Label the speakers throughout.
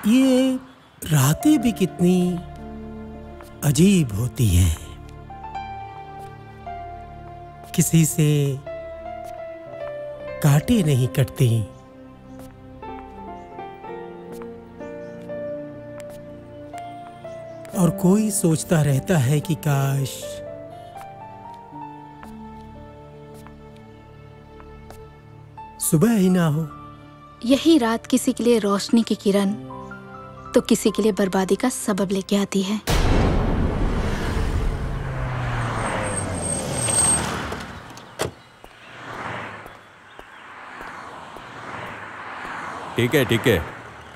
Speaker 1: ये रातें भी कितनी अजीब होती हैं। किसी से कांटे नहीं कटते, और कोई सोचता रहता है कि काश सुबह ही ना हो।
Speaker 2: यही रात किसी के लिए रोशनी की किरण तो किसी के लिए बर्बादी का सबब लेके आती है।
Speaker 3: ठीक है ठीक है।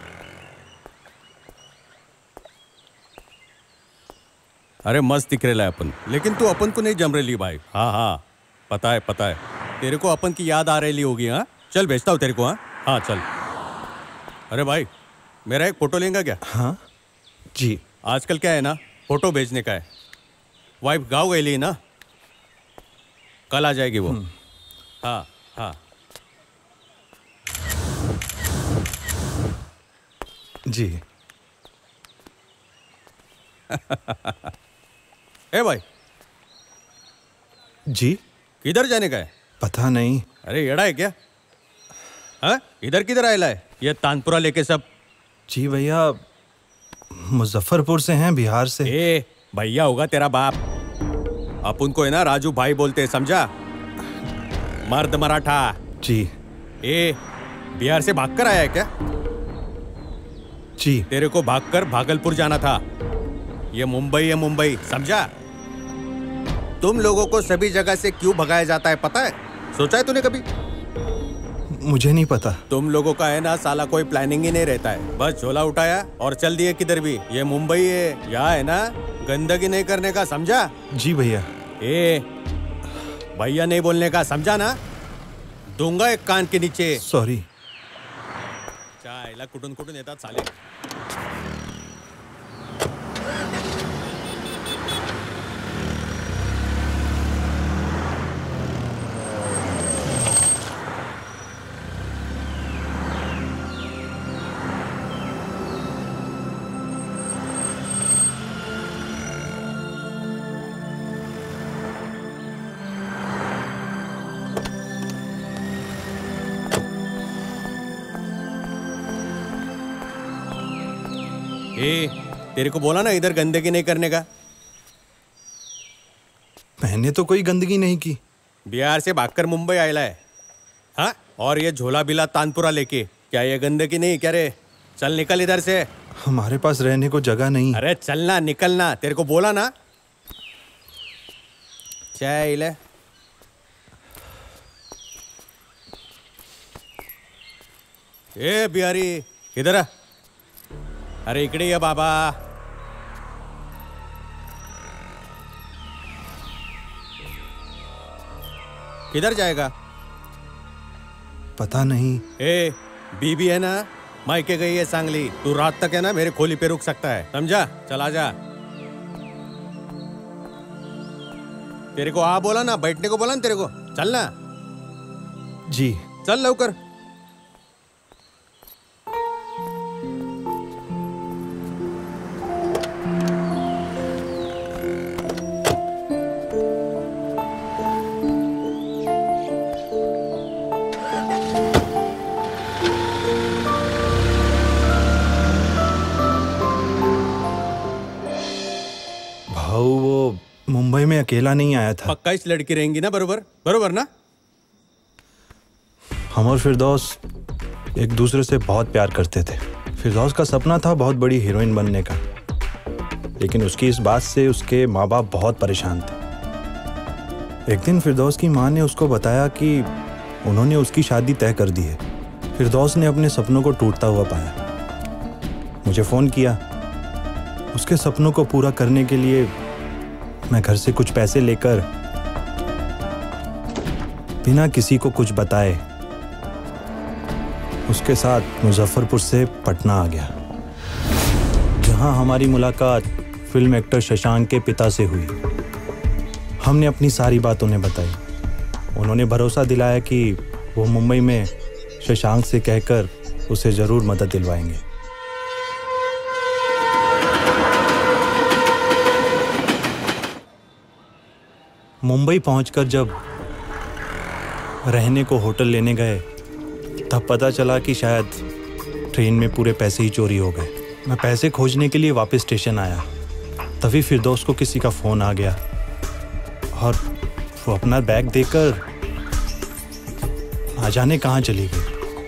Speaker 3: अरे मस्त दिख रहा है अपन, लेकिन तू अपन को नहीं जम रही भाई। हाँ हाँ पता है तेरे को अपन की याद आ रही होगी। हाँ चल भेजता हूँ तेरे को। हाँ हाँ चल। अरे भाई मेरा एक फोटो लेंगे क्या?
Speaker 4: हाँ जी।
Speaker 3: आजकल क्या है ना, फोटो भेजने का है। वाइफ गाँव गई ना, कल आ जाएगी वो। हाँ हाँ
Speaker 4: जी।
Speaker 3: ए भाई
Speaker 4: जी।
Speaker 3: किधर जाने का है?
Speaker 4: पता नहीं।
Speaker 3: अरे येड़ा है क्या? हाँ इधर किधर आयला है ये तानपुरा लेके सब?
Speaker 4: जी भैया मुजफ्फरपुर से हैं, बिहार से।
Speaker 3: ए भैया होगा तेरा बाप। अपन को है ना राजू भाई बोलते हैं, समझा? मर्द मराठा।
Speaker 4: जी।
Speaker 3: ए बिहार से भागकर आया है क्या?
Speaker 4: जी।
Speaker 3: तेरे को भागकर भागलपुर जाना था। ये मुंबई है मुंबई, समझा? तुम लोगों को सभी जगह से क्यों भगाया जाता है पता है? सोचा है तूने कभी?
Speaker 4: मुझे नहीं पता।
Speaker 3: तुम लोगों का है ना साला कोई प्लानिंग ही नहीं रहता है। बस झोला उठाया और चल दिए किधर भी। ये मुंबई है, यहाँ है ना गंदगी नहीं करने का, समझा?
Speaker 4: जी भैया।
Speaker 3: ए भैया नहीं बोलने का, समझा ना? दूंगा एक कान के नीचे।
Speaker 4: सॉरी।
Speaker 3: चायला कुठून कुठून येतात साले। तेरे को बोला ना इधर गंदगी नहीं करने का।
Speaker 4: मैंने तो कोई गंदगी नहीं की।
Speaker 3: बिहार से भागकर मुंबई आयला है। हाँ और ये झोला बिला तानपुरा लेके, क्या ये गंदगी नहीं क्या रे? चल निकल इधर से।
Speaker 4: हमारे पास रहने को जगह नहीं।
Speaker 3: अरे चलना निकलना, तेरे को बोला ना। चाय ले। ए बिहारी इधर आ। अरे इकडे ये बाबा। किधर जाएगा?
Speaker 4: पता नहीं।
Speaker 3: ए बीबी है ना, मायके गई है सांगली। तू रात तक है ना मेरे खोली पे रुक सकता है, समझा? चला जा। तेरे को आ बोला ना, बैठने को बोला ना तेरे को, चलना।
Speaker 4: जी।
Speaker 3: चल लवकर।
Speaker 4: वो मुंबई में अकेला नहीं आया था।
Speaker 3: पक्का इस लड़की रहेंगी ना, बरोबर बरोबर ना?
Speaker 4: हम और फिरदौस एक दूसरे से बहुत प्यार करते थे। फिरदौस का सपना था बहुत बड़ी हीरोइन बनने का, लेकिन उसकी इस बात से उसके माँ बाप बहुत परेशान थे। एक दिन फिरदौस की माँ ने उसको बताया कि उन्होंने उसकी शादी तय कर दी है। फिरदौस ने अपने सपनों को टूटता हुआ पाया। मुझे फ़ोन किया। उसके सपनों को पूरा करने के लिए मैं घर से कुछ पैसे लेकर बिना किसी को कुछ बताए उसके साथ मुजफ्फरपुर से पटना आ गया, जहां हमारी मुलाकात फिल्म एक्टर शशांक के पिता से हुई। हमने अपनी सारी बात उन्हें बताई। उन्होंने भरोसा दिलाया कि वो मुंबई में शशांक से कहकर उसे ज़रूर मदद दिलवाएंगे। मुंबई पहुंचकर जब रहने को होटल लेने गए तब पता चला कि शायद ट्रेन में पूरे पैसे ही चोरी हो गए। मैं पैसे खोजने के लिए वापस स्टेशन आया, तभी फिरदौस को किसी का फ़ोन आ गया और वो अपना बैग देकर ना जाने कहाँ चली गई।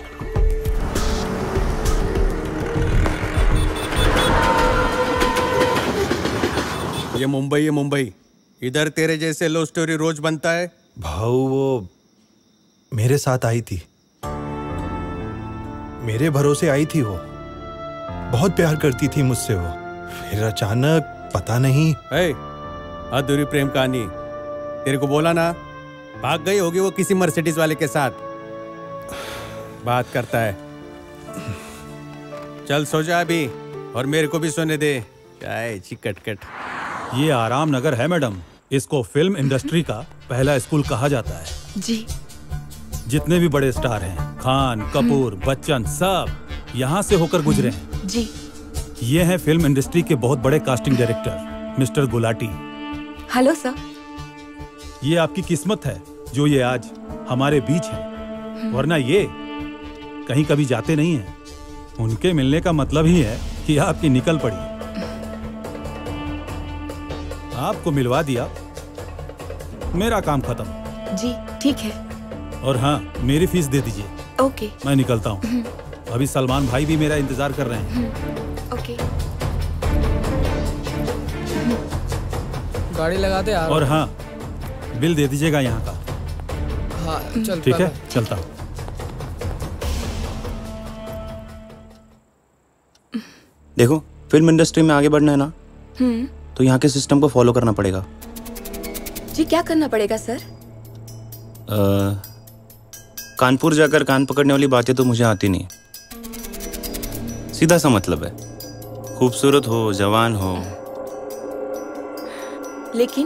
Speaker 3: ये मुंबई है मुंबई, इधर तेरे जैसे लव स्टोरी रोज बनता है।
Speaker 4: भाऊ वो मेरे साथ आई थी, मेरे भरोसे आई थी, वो बहुत प्यार करती थी मुझसे। वो फिर अचानक पता नहीं।
Speaker 3: अधूरी प्रेम कहानी, तेरे को बोला ना, भाग गई होगी वो किसी मर्सिडीज वाले के साथ। बात करता है। चल सो जा अभी, और मेरे को भी सोने दे। चाय चिकटकट।
Speaker 5: ये आराम नगर है मैडम, इसको फिल्म इंडस्ट्री का पहला स्कूल कहा जाता है।
Speaker 2: जी।
Speaker 5: जितने भी बड़े स्टार हैं, खान, कपूर, बच्चन, सब यहाँ से होकर गुजरे हैं।
Speaker 2: जी।
Speaker 5: ये हैं फिल्म इंडस्ट्री के बहुत बड़े casting director mister Gulati.
Speaker 6: Hello sir.
Speaker 5: ये आपकी किस्मत है जो ये आज हमारे बीच है, वरना ये कहीं कभी जाते नहीं हैं। उनके मिलने का मतलब ही है कि आपकी निकल पड़ी। आपको मिलवा दिया, मेरा काम खत्म।
Speaker 6: जी ठीक है।
Speaker 5: और हाँ, मेरी फीस दे दीजिए।
Speaker 6: ओके।
Speaker 5: मैं निकलता हूँ, अभी सलमान भाई भी मेरा इंतजार कर रहे हैं।
Speaker 6: ओके।
Speaker 7: गाड़ी लगा दे।
Speaker 5: और हाँ, बिल दे दीजिएगा यहाँ का।
Speaker 7: हाँ चल।
Speaker 5: ठीक है, चलता हूँ।
Speaker 8: देखो, फिल्म इंडस्ट्री में आगे बढ़ना है ना, तो यहाँ के सिस्टम को फॉलो करना पड़ेगा।
Speaker 6: जी क्या करना पड़ेगा सर?
Speaker 8: कानपुर जाकर कान पकड़ने वाली बातें तो मुझे आती नहीं। सीधा सा मतलब है, खूबसूरत हो, जवान हो।
Speaker 6: लेकिन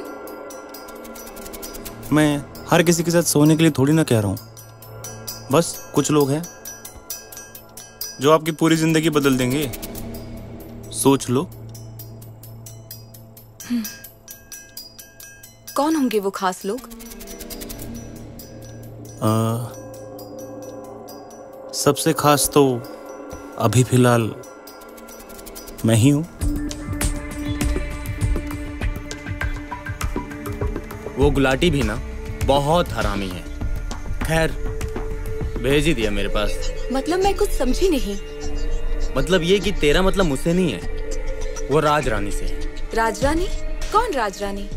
Speaker 8: मैं हर किसी के साथ सोने के लिए थोड़ी ना कह रहा हूँ। बस कुछ लोग हैं जो आपकी पूरी जिंदगी बदल देंगे। सोच लो।
Speaker 6: कौन होंगे वो खास लोग?
Speaker 8: सबसे खास तो अभी फिलहाल मैं ही हूं। वो गुलाटी भी ना बहुत हरामी है। खैर, भेज ही दिया मेरे पास।
Speaker 6: मतलब मैं कुछ समझी नहीं।
Speaker 8: मतलब ये कि तेरा मतलब मुझसे नहीं है, वो राज रानी से है।
Speaker 6: राजरानी? कौन राजरानी?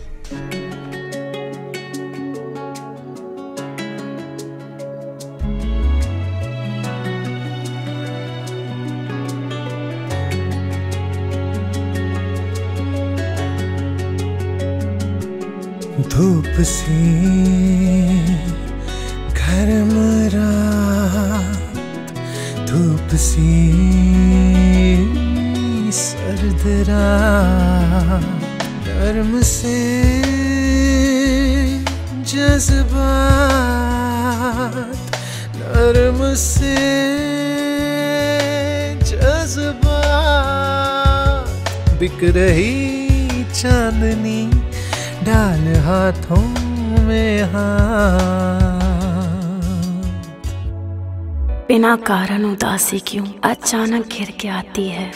Speaker 1: धूप सी गर्म रात, धूप सी सर्द रात, नर्म से जज्बात, नर्म से जज्बात, बिक रही चांदनी डाल हाथों में हाथ।
Speaker 2: बिना कारण उदासी क्यों अचानक घिर के आती है,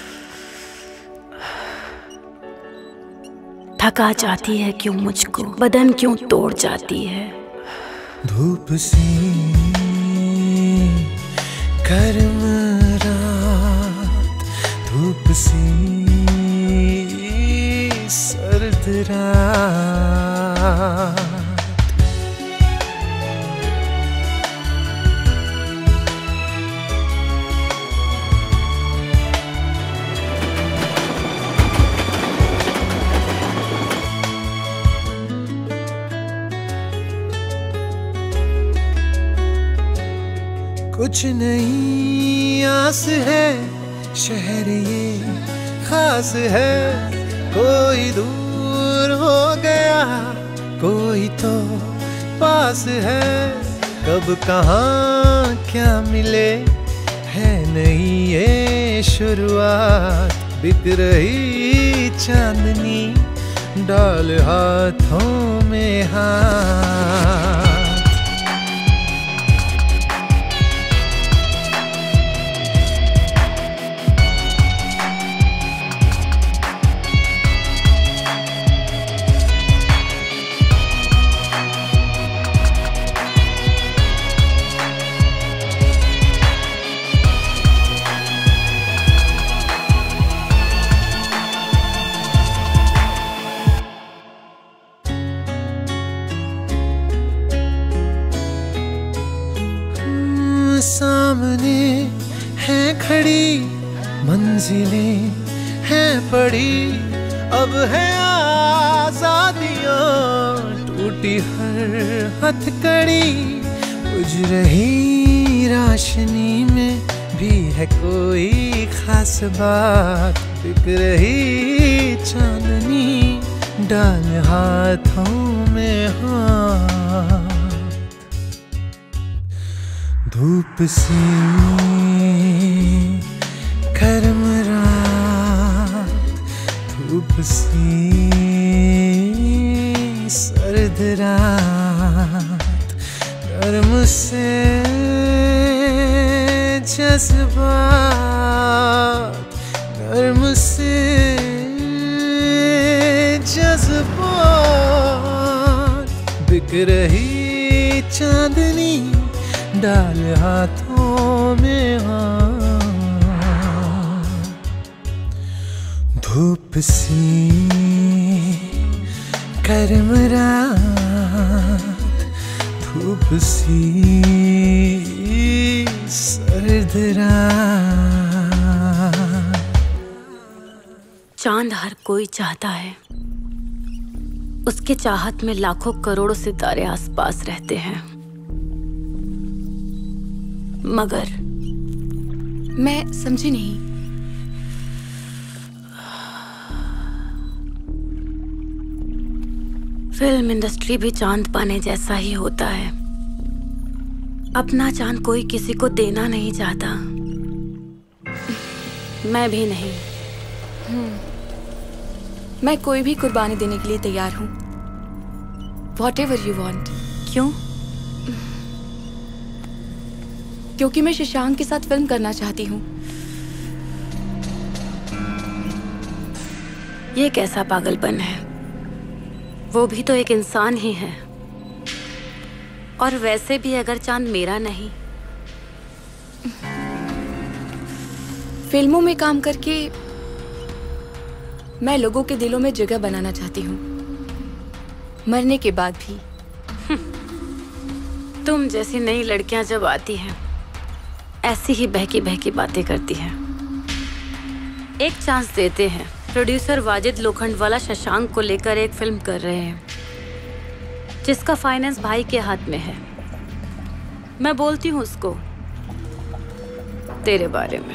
Speaker 2: थका जाती है क्यों मुझको, बदन क्यों तोड़ जाती है।
Speaker 1: धूप सी गर्म रात, धूप सी सर्द रात, कुछ नई आस है, शहर ये खास है, कोई दूर हो गया, कोई तो पास है, कब कहाँ क्या मिले, है नई ये शुरुआत, बिक रही चांदनी डाल हाथों में हाथ। सामने है खड़ी मंजिलें हैं पड़ी, अब है आजादियां टूटी हर हथकड़ी। बुझ रही रोशनी में भी है कोई खास बात, बिक रही चांदनी डाल हाथों में हाथ। धूप सी गर्म रात, धूप सी सर्द रात, गर्म से जज्बात, गर्म से जज्बात। बिक रही चांदनी डाल हाथों में हाथ। धूप सी गर्म रात, धूप सी सर्द रात।
Speaker 9: चांद हर कोई चाहता है, उसके चाहत में लाखों करोड़ों सितारे आसपास रहते हैं, मगर
Speaker 6: मैं समझी नहीं।
Speaker 9: फिल्म इंडस्ट्री भी चांद पाने जैसा ही होता है। अपना चांद कोई किसी को देना नहीं चाहता, मैं भी नहीं।
Speaker 6: मैं कोई भी कुर्बानी देने के लिए तैयार हूँ। Whatever you want।
Speaker 9: क्यों?
Speaker 6: क्योंकि मैं शशांक के साथ फिल्म करना चाहती हूँ।
Speaker 9: ये कैसा पागलपन है? वो भी तो एक इंसान ही है। और वैसे भी अगर चांद मेरा नहीं।
Speaker 6: फिल्मों में काम करके मैं लोगों के दिलों में जगह बनाना चाहती हूँ, मरने के बाद भी।
Speaker 9: तुम जैसी नई लड़कियां जब आती हैं, ऐसी ही बहकी बहकी बातें करती हैं। एक चांस देते हैं। प्रोड्यूसर वाजिद लोखंडवाला शशांक को लेकर एक फिल्म कर रहे हैं, जिसका फाइनेंस भाई के हाथ में है। मैं बोलती हूँ उसको तेरे बारे में।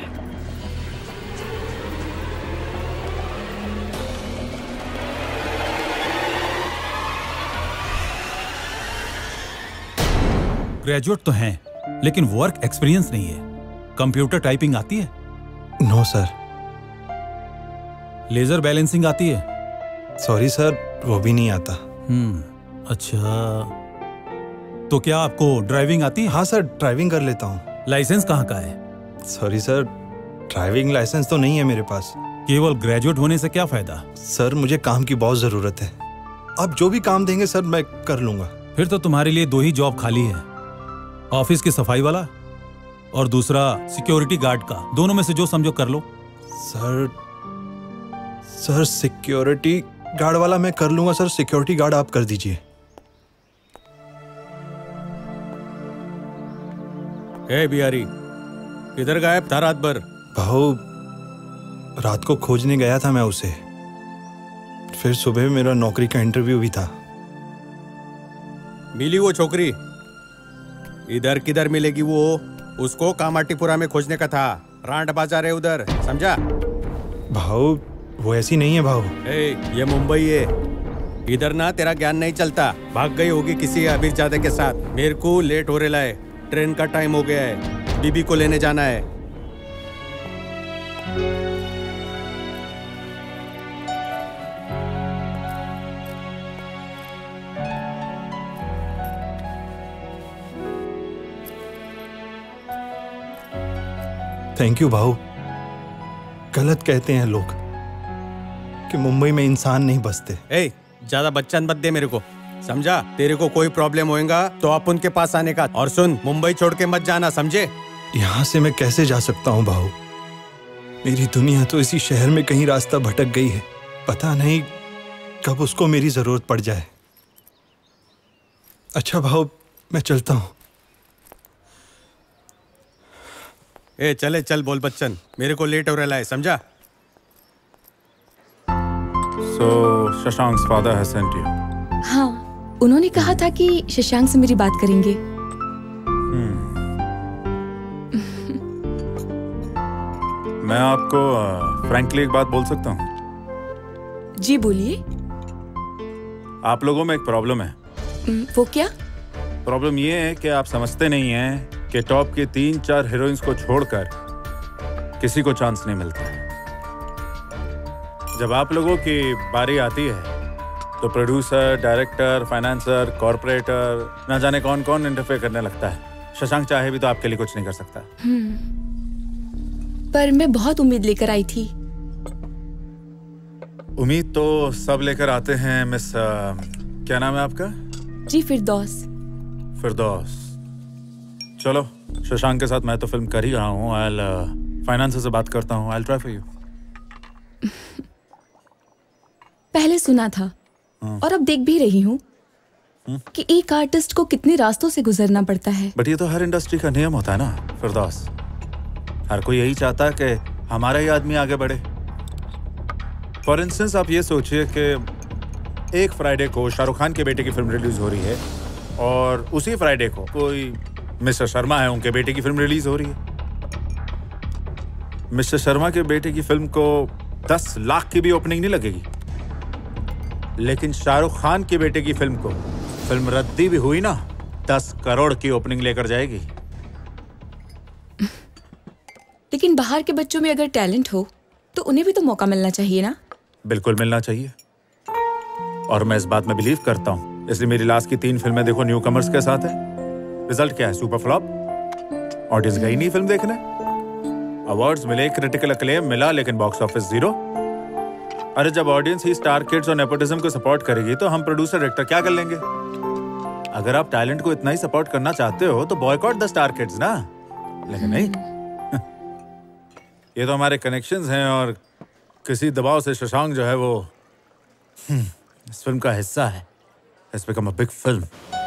Speaker 5: ग्रेजुएट तो हैं, लेकिन वर्क एक्सपीरियंस नहीं है। कंप्यूटर टाइपिंग आती है?
Speaker 4: No sir.
Speaker 5: लेजर बैलेंसिंग आती है?
Speaker 4: सॉरी सर, वो भी नहीं आता।
Speaker 5: अच्छा, तो क्या आपको ड्राइविंग आती है?
Speaker 4: हाँ सर, ड्राइविंग कर लेता हूँ।
Speaker 5: लाइसेंस कहाँ का है?
Speaker 4: सॉरी सर, ड्राइविंग लाइसेंस तो नहीं है मेरे पास।
Speaker 5: केवल ग्रेजुएट होने से क्या फायदा?
Speaker 4: सर, मुझे काम की बहुत जरूरत है। आप जो भी काम देंगे सर, मैं कर लूंगा।
Speaker 5: फिर तो तुम्हारे लिए दो ही जॉब खाली है, ऑफिस की सफाई वाला और दूसरा सिक्योरिटी गार्ड का। दोनों में से जो समझो कर लो।
Speaker 4: सर सिक्योरिटी गार्ड वाला मैं कर लूंगा सर। सिक्योरिटी गार्ड आप कर दीजिए।
Speaker 3: ए बिहारी, किधर गायब था रात भर?
Speaker 4: भाऊ, रात को खोजने गया था मैं उसे, फिर सुबह मेरा नौकरी का इंटरव्यू भी था।
Speaker 3: मिली वो छोकरी? इधर किधर मिलेगी वो? उसको कामाटीपुरा में खोजने का था। रांड बाजार है उधर, समझा?
Speaker 4: भाऊ, वो ऐसी नहीं है भाऊ।
Speaker 3: ये मुंबई है, इधर ना तेरा ज्ञान नहीं चलता। भाग गई होगी किसी अमीरजादे के साथ। मेरे को लेट हो रहा है, ट्रेन का टाइम हो गया है, बीबी को लेने जाना है।
Speaker 4: थैंक यू भाऊ। गलत कहते हैं लोग कि मुंबई में इंसान नहीं बसते।
Speaker 3: ए, ज्यादा बच्चन मत दे मेरे को, समझा? तेरे को कोई प्रॉब्लम होएगा तो आप उनके पास आने का। और सुन, मुंबई छोड़ के मत जाना, समझे?
Speaker 4: यहाँ से मैं कैसे जा सकता हूँ भाऊ? मेरी दुनिया तो इसी शहर में कहीं रास्ता भटक गई है। पता नहीं कब उसको मेरी जरूरत पड़ जाए। अच्छा भाऊ, मैं चलता हूँ।
Speaker 3: ए चले चल बोल बच्चन, मेरे को लेट हो रहा है, समझा?
Speaker 5: So Shashank's father has sent you.
Speaker 6: हाँ, उन्होंने कहा था कि शशांक से मेरी बात करेंगे।
Speaker 5: मैं आपको फ्रैंकली एक बात बोल सकता हूँ?
Speaker 6: जी बोलिए।
Speaker 5: आप लोगों में एक प्रॉब्लम है।
Speaker 6: वो क्या?
Speaker 5: प्रॉब्लम ये है कि आप समझते नहीं हैं कि टॉप के 3-4 हीरोइंस को छोड़कर किसी को चांस नहीं मिलता है। जब आप लोगों की बारी आती है तो प्रोड्यूसर, डायरेक्टर, फाइनेंसर, कॉर्पोरेटर, ना जाने कौन कौन इंटरफेयर करने लगता है। शशांक चाहे भी तो आपके लिए कुछ नहीं कर सकता।
Speaker 6: पर मैं बहुत उम्मीद लेकर आई थी।
Speaker 5: उम्मीद तो सब लेकर आते हैं मिस क्या नाम है आपका?
Speaker 6: जी फिरदौस।
Speaker 5: फिरदौस। चलो, शशांक के साथ मैं तो फिल्म कर ही रहा हूँ। आई फाइनेंसर से बात करता हूँ। I try for you.
Speaker 6: पहले सुना था और अब देख भी रही हूँ कि एक आर्टिस्ट को कितने रास्तों से गुजरना पड़ता है।
Speaker 5: बट ये तो हर इंडस्ट्री का नियम होता है ना फिरदौस। हर कोई यही चाहता है कि हमारा ही आदमी आगे बढ़े। फॉर इंस्टेंस आप ये सोचिए कि एक फ्राइडे को शाहरुख खान के बेटे की फिल्म रिलीज हो रही है और उसी फ्राइडे को कोई मिस्टर शर्मा है, उनके बेटे की फिल्म रिलीज हो रही है। मिस्टर शर्मा के बेटे की फिल्म को 10 लाख की भी ओपनिंग नहीं लगेगी, लेकिन शाहरुख खान के बेटे की फिल्म को, फिल्म रद्दी भी हुई ना, 10 करोड़ की ओपनिंग लेकर जाएगी।
Speaker 6: लेकिन बाहर के बच्चों में अगर टैलेंट हो तो उन्हें भी तो मौका मिलना चाहिए ना? बिल्कुल
Speaker 5: मिलना चाहिए, और मैं इस बात में बिलीव करता हूँ। इसलिए मेरी लास्ट की 3 फिल्में देखो न्यू कमर्स के साथ है। रिजल्ट क्या है? Super flop. ऑडियंस गई नहीं फिल्म देखने। अवार्ड्स मिले, क्रिटिकल अक्लेम मिला, लेकिन बॉक्स ऑफिस 0। अरे जब ऑडियंस ही स्टार किड्स और नेपोटिज्म को सपोर्ट करेगी तो हम प्रोड्यूसर डायरेक्टर क्या कर लेंगे? अगर आप टैलेंट को इतना ही सपोर्ट करना चाहते हो तो बॉयकॉट द स्टार किड्स ना। लेकिन नहीं, ये तो हमारे कनेक्शंस हैं और किसी दबाव से शशांक जो है वो इस फिल्म का हिस्सा है। It's become a big film.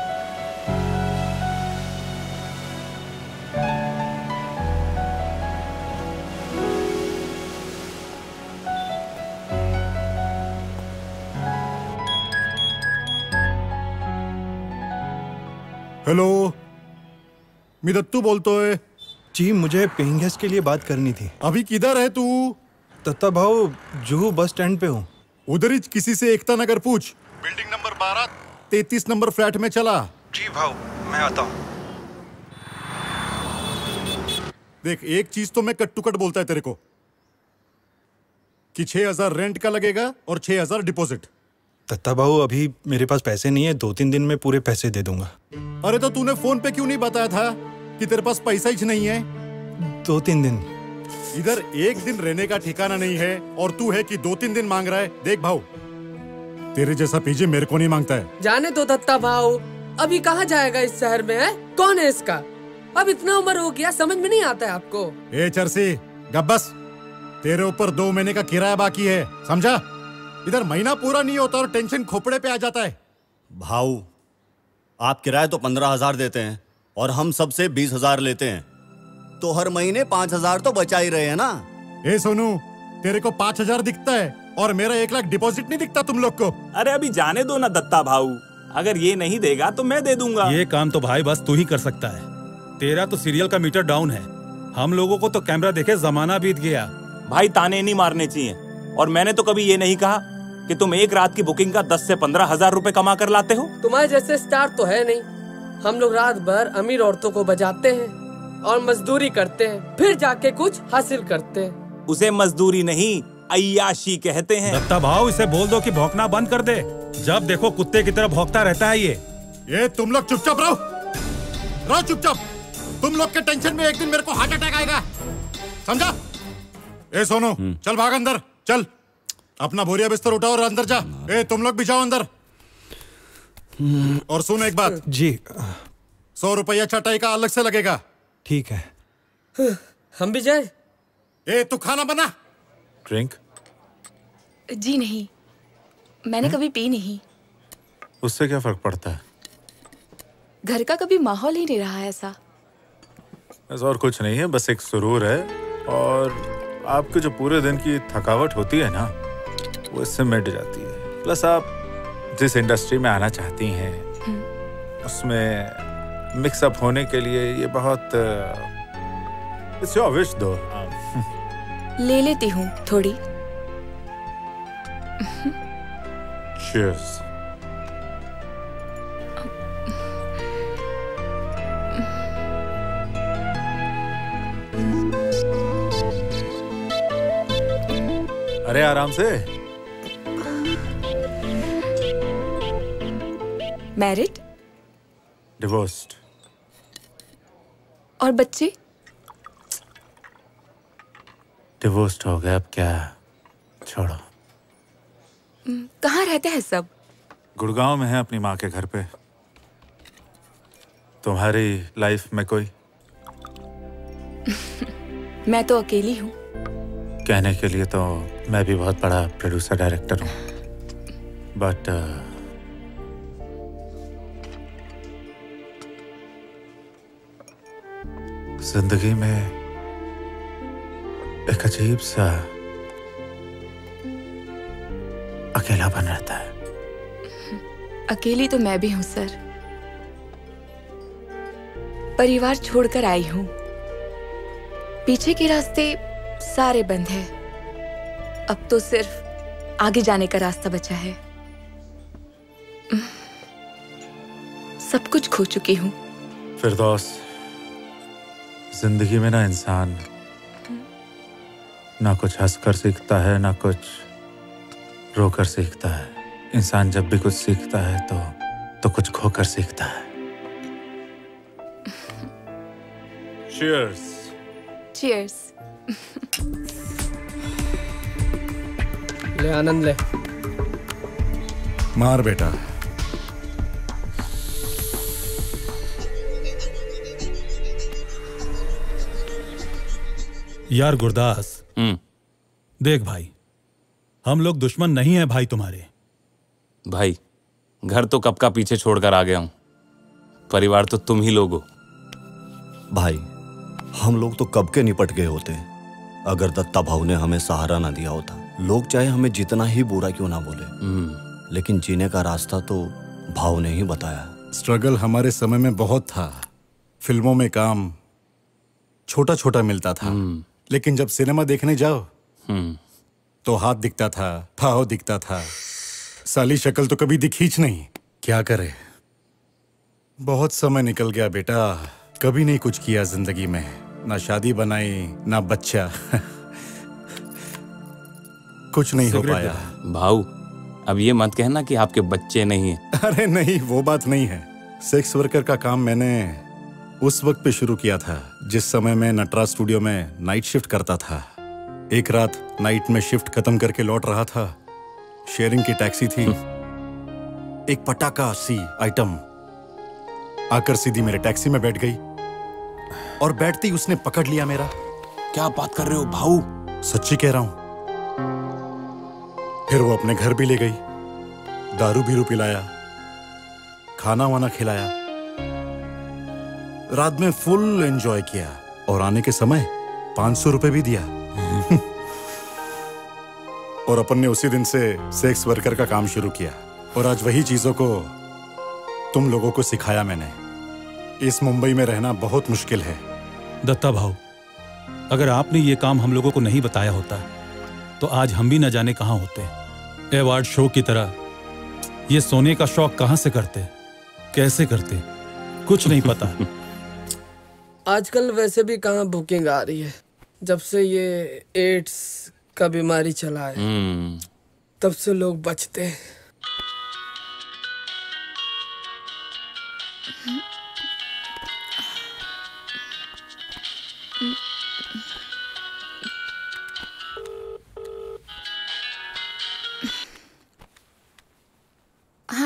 Speaker 10: Hello, मी दत्तू बोलतोय।
Speaker 4: जी, मुझे पेइंग गेस्ट के लिए बात करनी थी।
Speaker 10: अभी किधर है तू?
Speaker 4: दत्ता भाऊ, जुहू बस स्टैंड पे हूँ।
Speaker 10: उधर ही किसी से एकता नगर पूछ। बिल्डिंग नंबर 12 33 नंबर फ्लैट में चला।
Speaker 4: जी भाऊ, मैं आता हूँ।
Speaker 10: देख, एक चीज तो मैं कट टू कट बोलता है तेरे को कि 6,000 रेंट का लगेगा और 6,000 डिपॉजिट।
Speaker 4: दत्ता भाऊ, अभी मेरे पास पैसे नहीं है। 2-3 दिन में पूरे पैसे दे दूंगा।
Speaker 10: अरे तो तूने फोन पे क्यों नहीं बताया था कि तेरे पास पैसा ही नहीं है?
Speaker 4: 2-3 दिन।
Speaker 10: इधर एक दिन रहने का ठिकाना नहीं है और तू है कि 2-3 दिन मांग रहा है। देख भाऊ, तेरे जैसा पीजे मेरे को नहीं मांगता है।
Speaker 7: जाने दो दत्ता भाऊ, अभी कहाँ जाएगा इस शहर में है? कौन है इसका? अब इतना उम्र हो गया, समझ में नहीं आता है आपको?
Speaker 10: ए चरसी, गब्बस, तेरे ऊपर 2 महीने का किराया बाकी है, समझा? इधर महीना पूरा नहीं होता और टेंशन खोपड़े पे आ जाता है।
Speaker 11: भाऊ, आप किराया तो 15,000 देते हैं और हम सबसे 20,000 लेते हैं, तो हर महीने 5,000 तो बचा ही रहे हैं ना।
Speaker 10: ए सोनू, तेरे को 5,000 दिखता है और मेरा 1 लाख डिपॉजिट नहीं दिखता तुम लोग को?
Speaker 12: अरे अभी जाने दो ना दत्ता भाऊ, अगर ये नहीं देगा तो मैं दे दूंगा।
Speaker 5: ये काम तो भाई बस तू ही कर सकता है। तेरा तो सीरियल का मीटर डाउन है। हम लोगों को तो कैमरा देखे जमाना बीत गया।
Speaker 12: भाई ताने नहीं मारने चाहिए, और मैंने तो कभी ये नहीं कहा कि तुम एक रात की बुकिंग का 10 से 15,000 रुपए कमा कर लाते हो।
Speaker 7: तुम्हारे जैसे स्टार तो है नहीं। हम लोग रात भर अमीर औरतों को बजाते हैं और मजदूरी करते हैं, फिर जाके कुछ हासिल करते हैं।
Speaker 12: उसे मजदूरी नहीं, अय्याशी कहते हैं।
Speaker 5: दत्ता भाऊ, इसे बोल दो कि भौंकना बंद कर दे। जब देखो कुत्ते की तरह भौंकता रहता है ये
Speaker 10: तुम लोग चुपचाप रहो चुपचाप। तुम लोग के टेंशन में एक दिन मेरे को हार्ट अटैक आएगा। समझा? ए सोनू, चल भाग अंदर, चल अपना बोरिया बिस्तर उठाओ और अंदर जा। ए तुम लोग भी जाओ अंदर। और सुन एक बात
Speaker 4: जी,
Speaker 10: 100 रुपया चटाई का अलग से लगेगा।
Speaker 4: ठीक है।
Speaker 7: हम भी जाए?
Speaker 10: ए तू खाना बना।
Speaker 5: ड्रिंक?
Speaker 6: जी नहीं, मैंने कभी पी नहीं।
Speaker 5: उससे क्या फर्क पड़ता है?
Speaker 6: घर का कभी माहौल ही नहीं रहा ऐसा।
Speaker 5: ऐसा और कुछ नहीं है, बस एक सुरूर है। और आपके जो पूरे दिन की थकावट होती है ना, वो इससे मिट जाती है। प्लस आप जिस इंडस्ट्री में आना चाहती हैं उसमें मिक्सअप होने के लिए ये बहुत इट्स योर विश दो।
Speaker 6: ले लेती हूँ थोड़ी।
Speaker 5: Cheers. अरे आराम से।
Speaker 6: मैरिड?
Speaker 5: डिवोर्स्ड।
Speaker 6: और बच्चे?
Speaker 5: डिवोर्स्ड हो गए, अब क्या, छोड़ो।
Speaker 6: कहाँ रहते हैं सब?
Speaker 5: गुड़गांव में है अपनी माँ के घर पे। तुम्हारी लाइफ में कोई?
Speaker 6: मैं तो अकेली हूँ।
Speaker 5: कहने के लिए तो मैं भी बहुत बड़ा प्रोड्यूसर डायरेक्टर हूँ, बट जिंदगी में एक अजीब सा अकेलापन रहता है।
Speaker 6: अकेली तो मैं भी हूँ सर। परिवार छोड़कर आई हूँ। पीछे के रास्ते सारे बंद हैं। अब तो सिर्फ आगे जाने का रास्ता बचा है। सब कुछ खो चुकी हूँ।
Speaker 5: फिरदौस, जिंदगी में ना इंसान ना कुछ हंसकर सीखता है ना कुछ रोकर सीखता है। इंसान जब भी कुछ सीखता है तो कुछ खोकर सीखता है। Cheers.
Speaker 6: Cheers.
Speaker 7: ले आनंद ले।
Speaker 10: मार बेटा।
Speaker 13: यार गुरदास, देख भाई, हम लोग दुश्मन नहीं है भाई तुम्हारे।
Speaker 12: भाई, घर तो कब का पीछे छोड़कर आ गया हूं। परिवार तो तुम ही लोग हो।
Speaker 11: भाई, हम लोग तो कब के निपट गए होते अगर दत्ता भाऊ ने हमें सहारा ना दिया होता। लोग चाहे हमें जितना ही बुरा क्यों ना बोले, लेकिन जीने का रास्ता तो भाऊ ने ही बताया।
Speaker 10: स्ट्रगल हमारे समय में बहुत था। फिल्मों में काम छोटा छोटा मिलता था, लेकिन जब सिनेमा देखने जाओ तो हाथ दिखता था, पाँव दिखता था, साली शक्ल तो कभी दिखीच नहीं। क्या करे, बहुत समय निकल गया बेटा। कभी नहीं कुछ किया जिंदगी में, ना शादी बनाई ना बच्चा। कुछ नहीं हो पाया।
Speaker 12: भाऊ, अब ये मत कहना कि आपके बच्चे नहीं हैं।
Speaker 10: अरे नहीं, वो बात नहीं है। सेक्स वर्कर का काम मैंने उस वक्त पे शुरू किया था जिस समय मैं नटराज स्टूडियो में नाइट शिफ्ट करता था। एक रात नाइट में शिफ्ट खत्म करके लौट रहा था। शेयरिंग की टैक्सी थी। एक पटाखा सी आइटम आकर सीधी मेरे टैक्सी में बैठ गई और बैठते ही उसने पकड़ लिया मेरा।
Speaker 12: क्या बात कर रहे हो भाऊ?
Speaker 10: सच्ची कह रहा हूं। फिर वो अपने घर भी ले गई, दारू बीरू पिलाया, खाना वाना खिलाया, रात में फुल एंजॉय किया और आने के समय 500 रुपए भी दिया। और अपन ने उसी दिन से सेक्स वर्कर का काम शुरू किया और आज वही चीजों को तुम लोगों को सिखाया मैंने। इस मुंबई में रहना बहुत मुश्किल है।
Speaker 13: दत्ता भाऊ, अगर आपने ये काम हम लोगों को नहीं बताया होता तो आज हम भी न जाने कहां होते। अवार्ड शो की तरह ये सोने का शौक कहां से करते, कैसे करते, कुछ नहीं पता।
Speaker 7: आजकल वैसे भी कहाँ बुकिंग आ रही है। जब से ये एड्स का बीमारी चला है तब से लोग बचते हैं।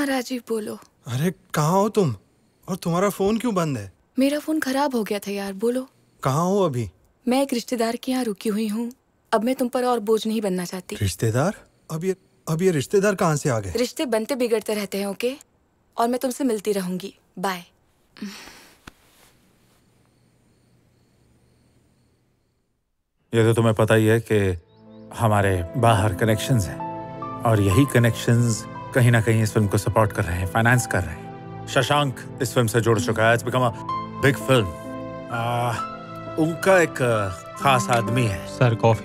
Speaker 6: हाँ राजीव बोलो।
Speaker 4: अरे कहाँ हो तुम? और तुम्हारा फोन क्यों बंद है?
Speaker 6: मेरा फोन खराब हो गया था यार, बोलो।
Speaker 4: कहाँ हो अभी?
Speaker 6: मैं एक रिश्तेदार के यहाँ रुकी हुई हूँ। अब मैं तुम पर और बोझ नहीं बनना चाहती।
Speaker 4: रिश्तेदार? अब ये रिश्तेदार कहाँ से आ गए?
Speaker 6: रिश्ते बनते बिगड़ते रहते हैं, ओके? और मैं तुमसे मिलती रहूंगी। बाय।
Speaker 5: ये तो तुम्हें पता ही है कि हमारे बाहर कनेक्शंस हैं और यही कनेक्शंस कहीं ना कहीं इस फिल्म को सपोर्ट कर रहे हैं, फाइनेंस कर रहे हैं। शशांक इस फिल्म से जुड़ चुका है। It's become a big film. उनका एक खास आदमी है।
Speaker 13: Sir coffee.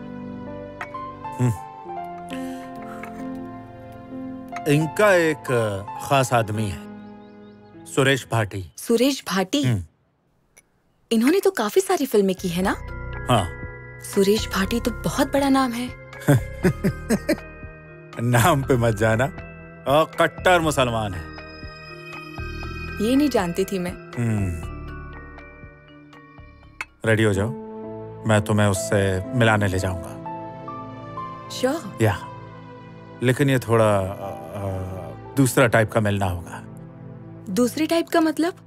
Speaker 5: इनका एक खास आदमी है, सुरेश भाटी।
Speaker 6: सुरेश भाटी? इन्होंने तो काफी सारी फिल्में की है ना?
Speaker 5: हाँ।
Speaker 6: सुरेश भाटी तो बहुत बड़ा नाम है।
Speaker 5: नाम पे मत जाना, कट्टर मुसलमान है।
Speaker 6: ये नहीं जानती थी मैं।
Speaker 5: रेडी हो जाओ, मैं तुम्हें उससे मिलाने ले जाऊंगा।
Speaker 6: श्योर?
Speaker 5: या लेकिन ये थोड़ा दूसरा टाइप का मिलना होगा।
Speaker 6: दूसरी टाइप का मतलब?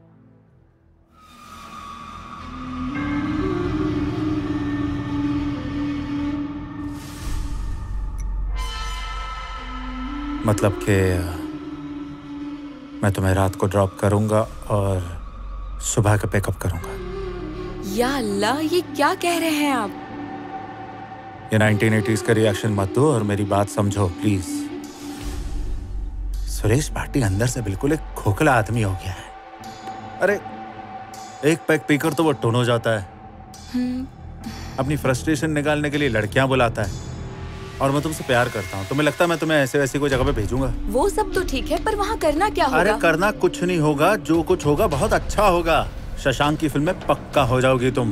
Speaker 5: मतलब कि मैं तुम्हें रात को ड्रॉप करूंगा और सुबह का पिकअप करूंगा।
Speaker 6: या अल्लाह, ये क्या कह रहे हैं आप?
Speaker 5: ये 1980s का रिएक्शन मत दो और मेरी बात समझो प्लीज। सुरेश भाटी अंदर से बिल्कुल एक खोखला आदमी हो गया है। अरे एक पैक पीकर तो वो टोन हो जाता है। अपनी फ्रस्ट्रेशन निकालने के लिए लड़कियां बुलाता है। और मैं तुमसे प्यार करता हूँ। तुम्हें लगता है मैं तुम्हें ऐसे वैसी कोई जगह पे भेजूंगा?
Speaker 6: वो सब तो ठीक है, पर वहाँ करना क्या होगा?
Speaker 5: अरे करना कुछ नहीं होगा, जो कुछ होगा बहुत अच्छा होगा। शशांक की फिल्म में पक्का हो जाओगी तुम।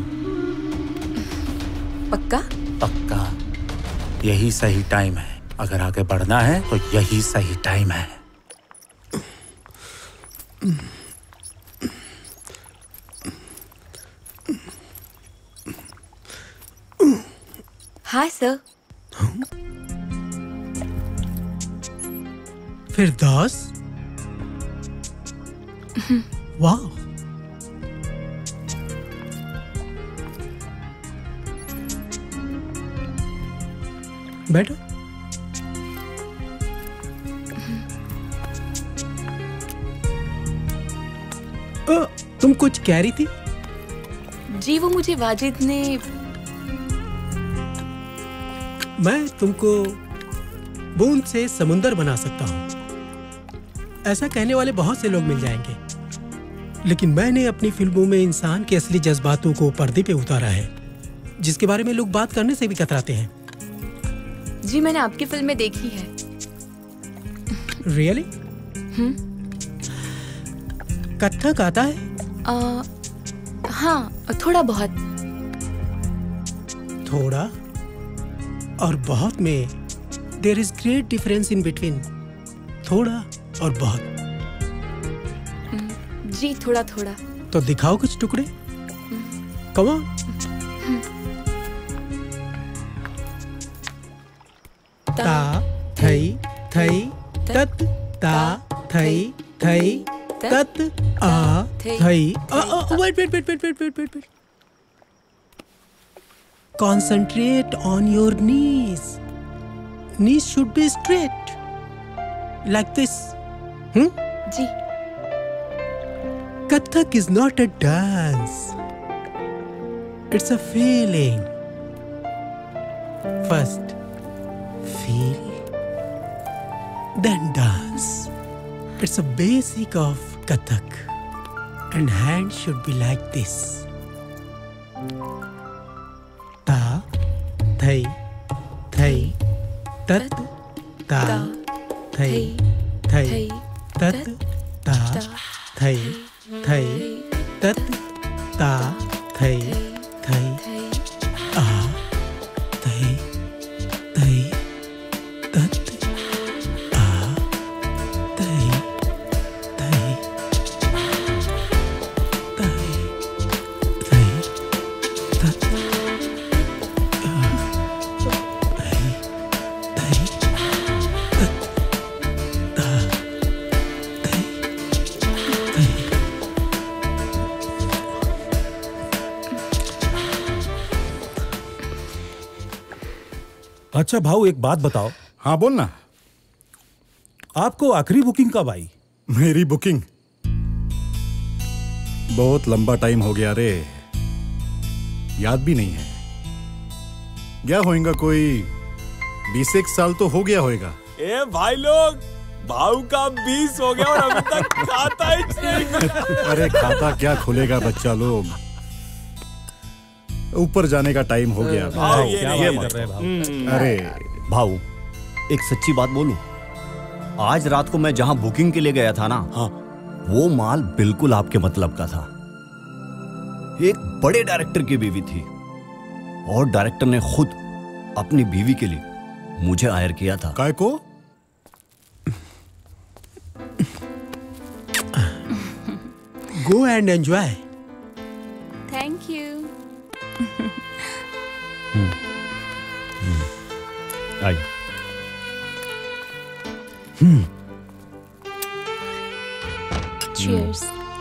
Speaker 6: पक्का?
Speaker 5: पक्का। यही सही टाइम है। अगर आगे बढ़ना है तो यही सही टाइम है।
Speaker 6: Hi sir.
Speaker 1: फिरदौस, वाह, बैठो। तुम कुछ कह रही थी?
Speaker 6: जी वो मुझे वाजिद ने।
Speaker 1: मैं तुमको बूंद से समुंदर बना सकता हूँ। ऐसा कहने वाले बहुत से लोग मिल जाएंगे, लेकिन मैंने अपनी फिल्मों में इंसान के असली जज्बातों को पर्दे पे उतारा है, जिसके बारे में लोग बात करने से भी कतराते हैं।
Speaker 6: जी मैंने आपकी फिल्में देखी है।
Speaker 1: रियली? कथक आता है?
Speaker 6: हाँ, थोड़ा बहुत।
Speaker 1: थोड़ा और बहुत में there is great difference in between थोड़ा और बहुत।
Speaker 6: जी थोड़ा थोड़ा।
Speaker 1: तो दिखाओ कुछ टुकड़े। Come on. ता थई थई तत ता थई थई तत आ थई। Wait. Concentrate on your knees. Knees should be straight, like this.
Speaker 6: Ji.
Speaker 1: Kathak is not a dance. It's a feeling. First, feel, then dance. It's a basic of Kathak. And hands should be like this. Ta, thai, thai, tat, ta, thai, thai, tat, ta, thai, thai, tat, ta, thai, thai, a, thai, thai, tat, a, thai, thai,
Speaker 13: अच्छा भाऊ, एक बात बताओ।
Speaker 10: हाँ बोल ना।
Speaker 13: आपको आखिरी बुकिंग कब आई?
Speaker 10: मेरी बुकिंग बहुत लंबा टाइम हो गया रे, याद भी नहीं है। क्या होएगा, कोई 20 साल तो हो गया होएगा।
Speaker 12: ए भाई लोग, भाऊ का 20 हो गया और अभी तक खाता ही नहीं।
Speaker 10: अरे खाता क्या खुलेगा बच्चा लोग, ऊपर जाने का टाइम हो गया।
Speaker 11: ये मत।
Speaker 10: अरे
Speaker 11: भाऊ, एक सच्ची बात बोलूं, आज रात को मैं जहां बुकिंग के लिए गया था ना, हाँ, वो माल बिल्कुल आपके मतलब का था। एक बड़े डायरेक्टर की बीवी थी और डायरेक्टर ने खुद अपनी बीवी के लिए मुझे हायर किया था।
Speaker 10: काय को?
Speaker 1: Go and enjoy.
Speaker 2: Thank you.
Speaker 11: आई।
Speaker 2: Cheers.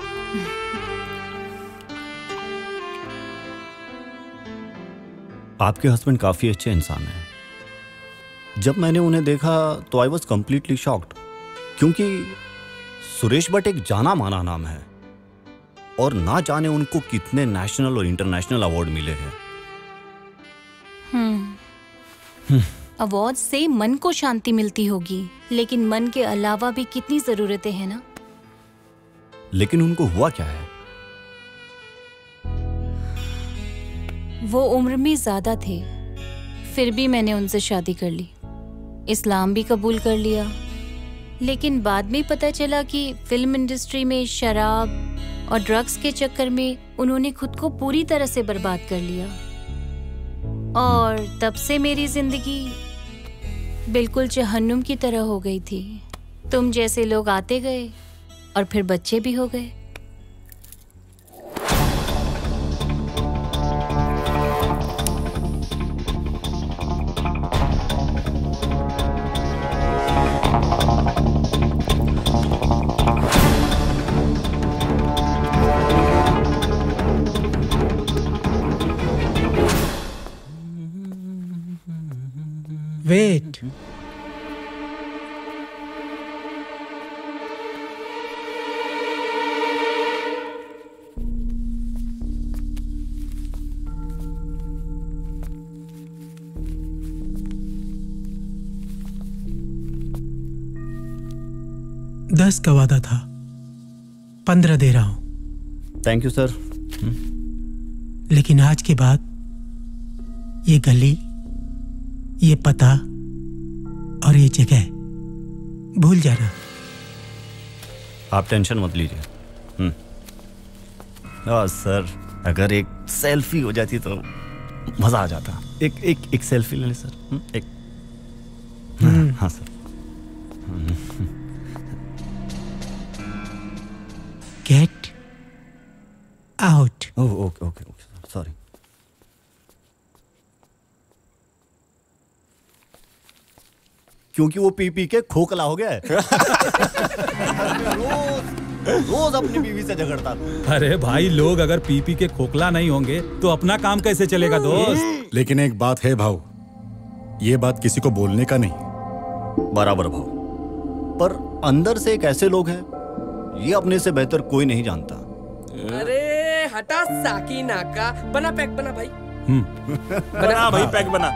Speaker 11: आपके हस्बैंड काफी अच्छे इंसान हैं। जब मैंने उन्हें देखा तो आई वॉज कंप्लीटली शॉक्ड, क्योंकि सुरेश भट्ट एक जाना माना नाम है और ना जाने उनको कितने नेशनल और इंटरनेशनल अवार्ड मिले हैं।
Speaker 14: अवार्ड से मन को शांति मिलती होगी, लेकिन मन के अलावा भी कितनी जरूरतें हैं ना।
Speaker 11: लेकिन उनको हुआ क्या है?
Speaker 14: वो उम्र में ज्यादा थे, फिर भी मैंने उनसे शादी कर ली, इस्लाम भी कबूल कर लिया। लेकिन बाद में पता चला कि फिल्म इंडस्ट्री में शराब और ड्रग्स के चक्कर में उन्होंने खुद को पूरी तरह से बर्बाद कर लिया। और तब से मेरी जिंदगी बिल्कुल जहन्नुम की तरह हो गई थी। तुम जैसे लोग आते गए और फिर बच्चे भी हो गए।
Speaker 1: Wait. $10 का वादा था, 15 दे रहा हूं।
Speaker 11: Thank you sir.
Speaker 1: लेकिन आज के बाद ये गली, ये पता और ये जगह भूल जाना।
Speaker 11: आप टेंशन मत लीजिए। सर, अगर एक सेल्फी हो जाती तो मजा आ जाता। एक सेल्फी ले ले सर। एक। हाँ sir.
Speaker 1: Get out.
Speaker 11: Okay sorry. क्योंकि वो पी पी के खोखला हो गया है। रोज अपनी बीवी से झगड़ता था।
Speaker 13: अरे भाई, लोग अगर पी पी के खोखला नहीं होंगे तो अपना काम कैसे चलेगा दोस्त?
Speaker 10: लेकिन एक बात है भाव, ये बात किसी को बोलने का नहीं।
Speaker 11: बराबर भाव, पर अंदर से एक ऐसे लोग हैं, ये अपने से बेहतर कोई नहीं जानता।
Speaker 7: अरे हटा साकी नाका, बना पैक बना भाई।
Speaker 12: बना भाई पैक बना।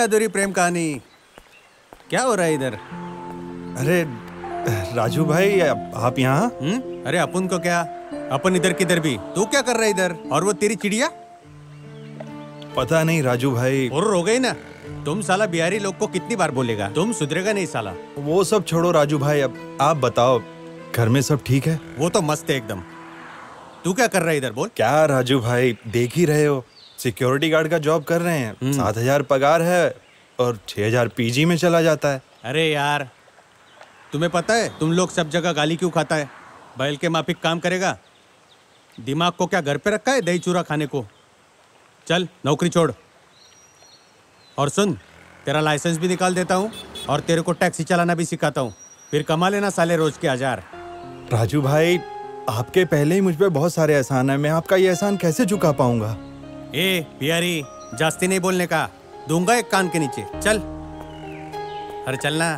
Speaker 3: अधूरी प्रेम कहानी। क्या हो रहा है इधर?
Speaker 4: अरे राजू भाई, आप यहाँ?
Speaker 3: अरे अपन को क्या, अपन इधर किधर भी। तू क्या कर रहा है इधर? और वो तेरी चिड़िया?
Speaker 4: पता नहीं राजू भाई।
Speaker 3: और हो गई ना। तुम साला बिहारी लोग को कितनी बार बोलेगा, तुम सुधरेगा नहीं साला।
Speaker 4: वो सब छोड़ो राजू भाई, अब आप बताओ, घर में सब ठीक है?
Speaker 3: वो तो मस्त है एकदम। तू क्या कर रहा है इधर, बोल।
Speaker 4: क्या राजू भाई, देख ही रहे हो, सिक्योरिटी गार्ड का जॉब कर रहे हैं। 7,000 पगार है और 6,000 पीजी में चला जाता है।
Speaker 3: अरे यार, तुम्हें पता है तुम लोग सब जगह गाली क्यों खाता है? बैल के माफिक काम करेगा। दिमाग को क्या घर पे रखा है दही चूरा खाने को? चल नौकरी छोड़। और सुन, तेरा लाइसेंस भी निकाल देता हूँ और तेरे को टैक्सी चलाना भी सिखाता हूँ। फिर कमा लेना साले रोज के 1000।
Speaker 4: राजू भाई, आपके पहले ही मुझ पे बहुत सारे एहसान है, मैं आपका ये एहसान कैसे चुका पाऊंगा?
Speaker 3: ए बिहारी, जास्ती नहीं बोलने का, दूंगा एक कान के नीचे। चल, अरे चलना।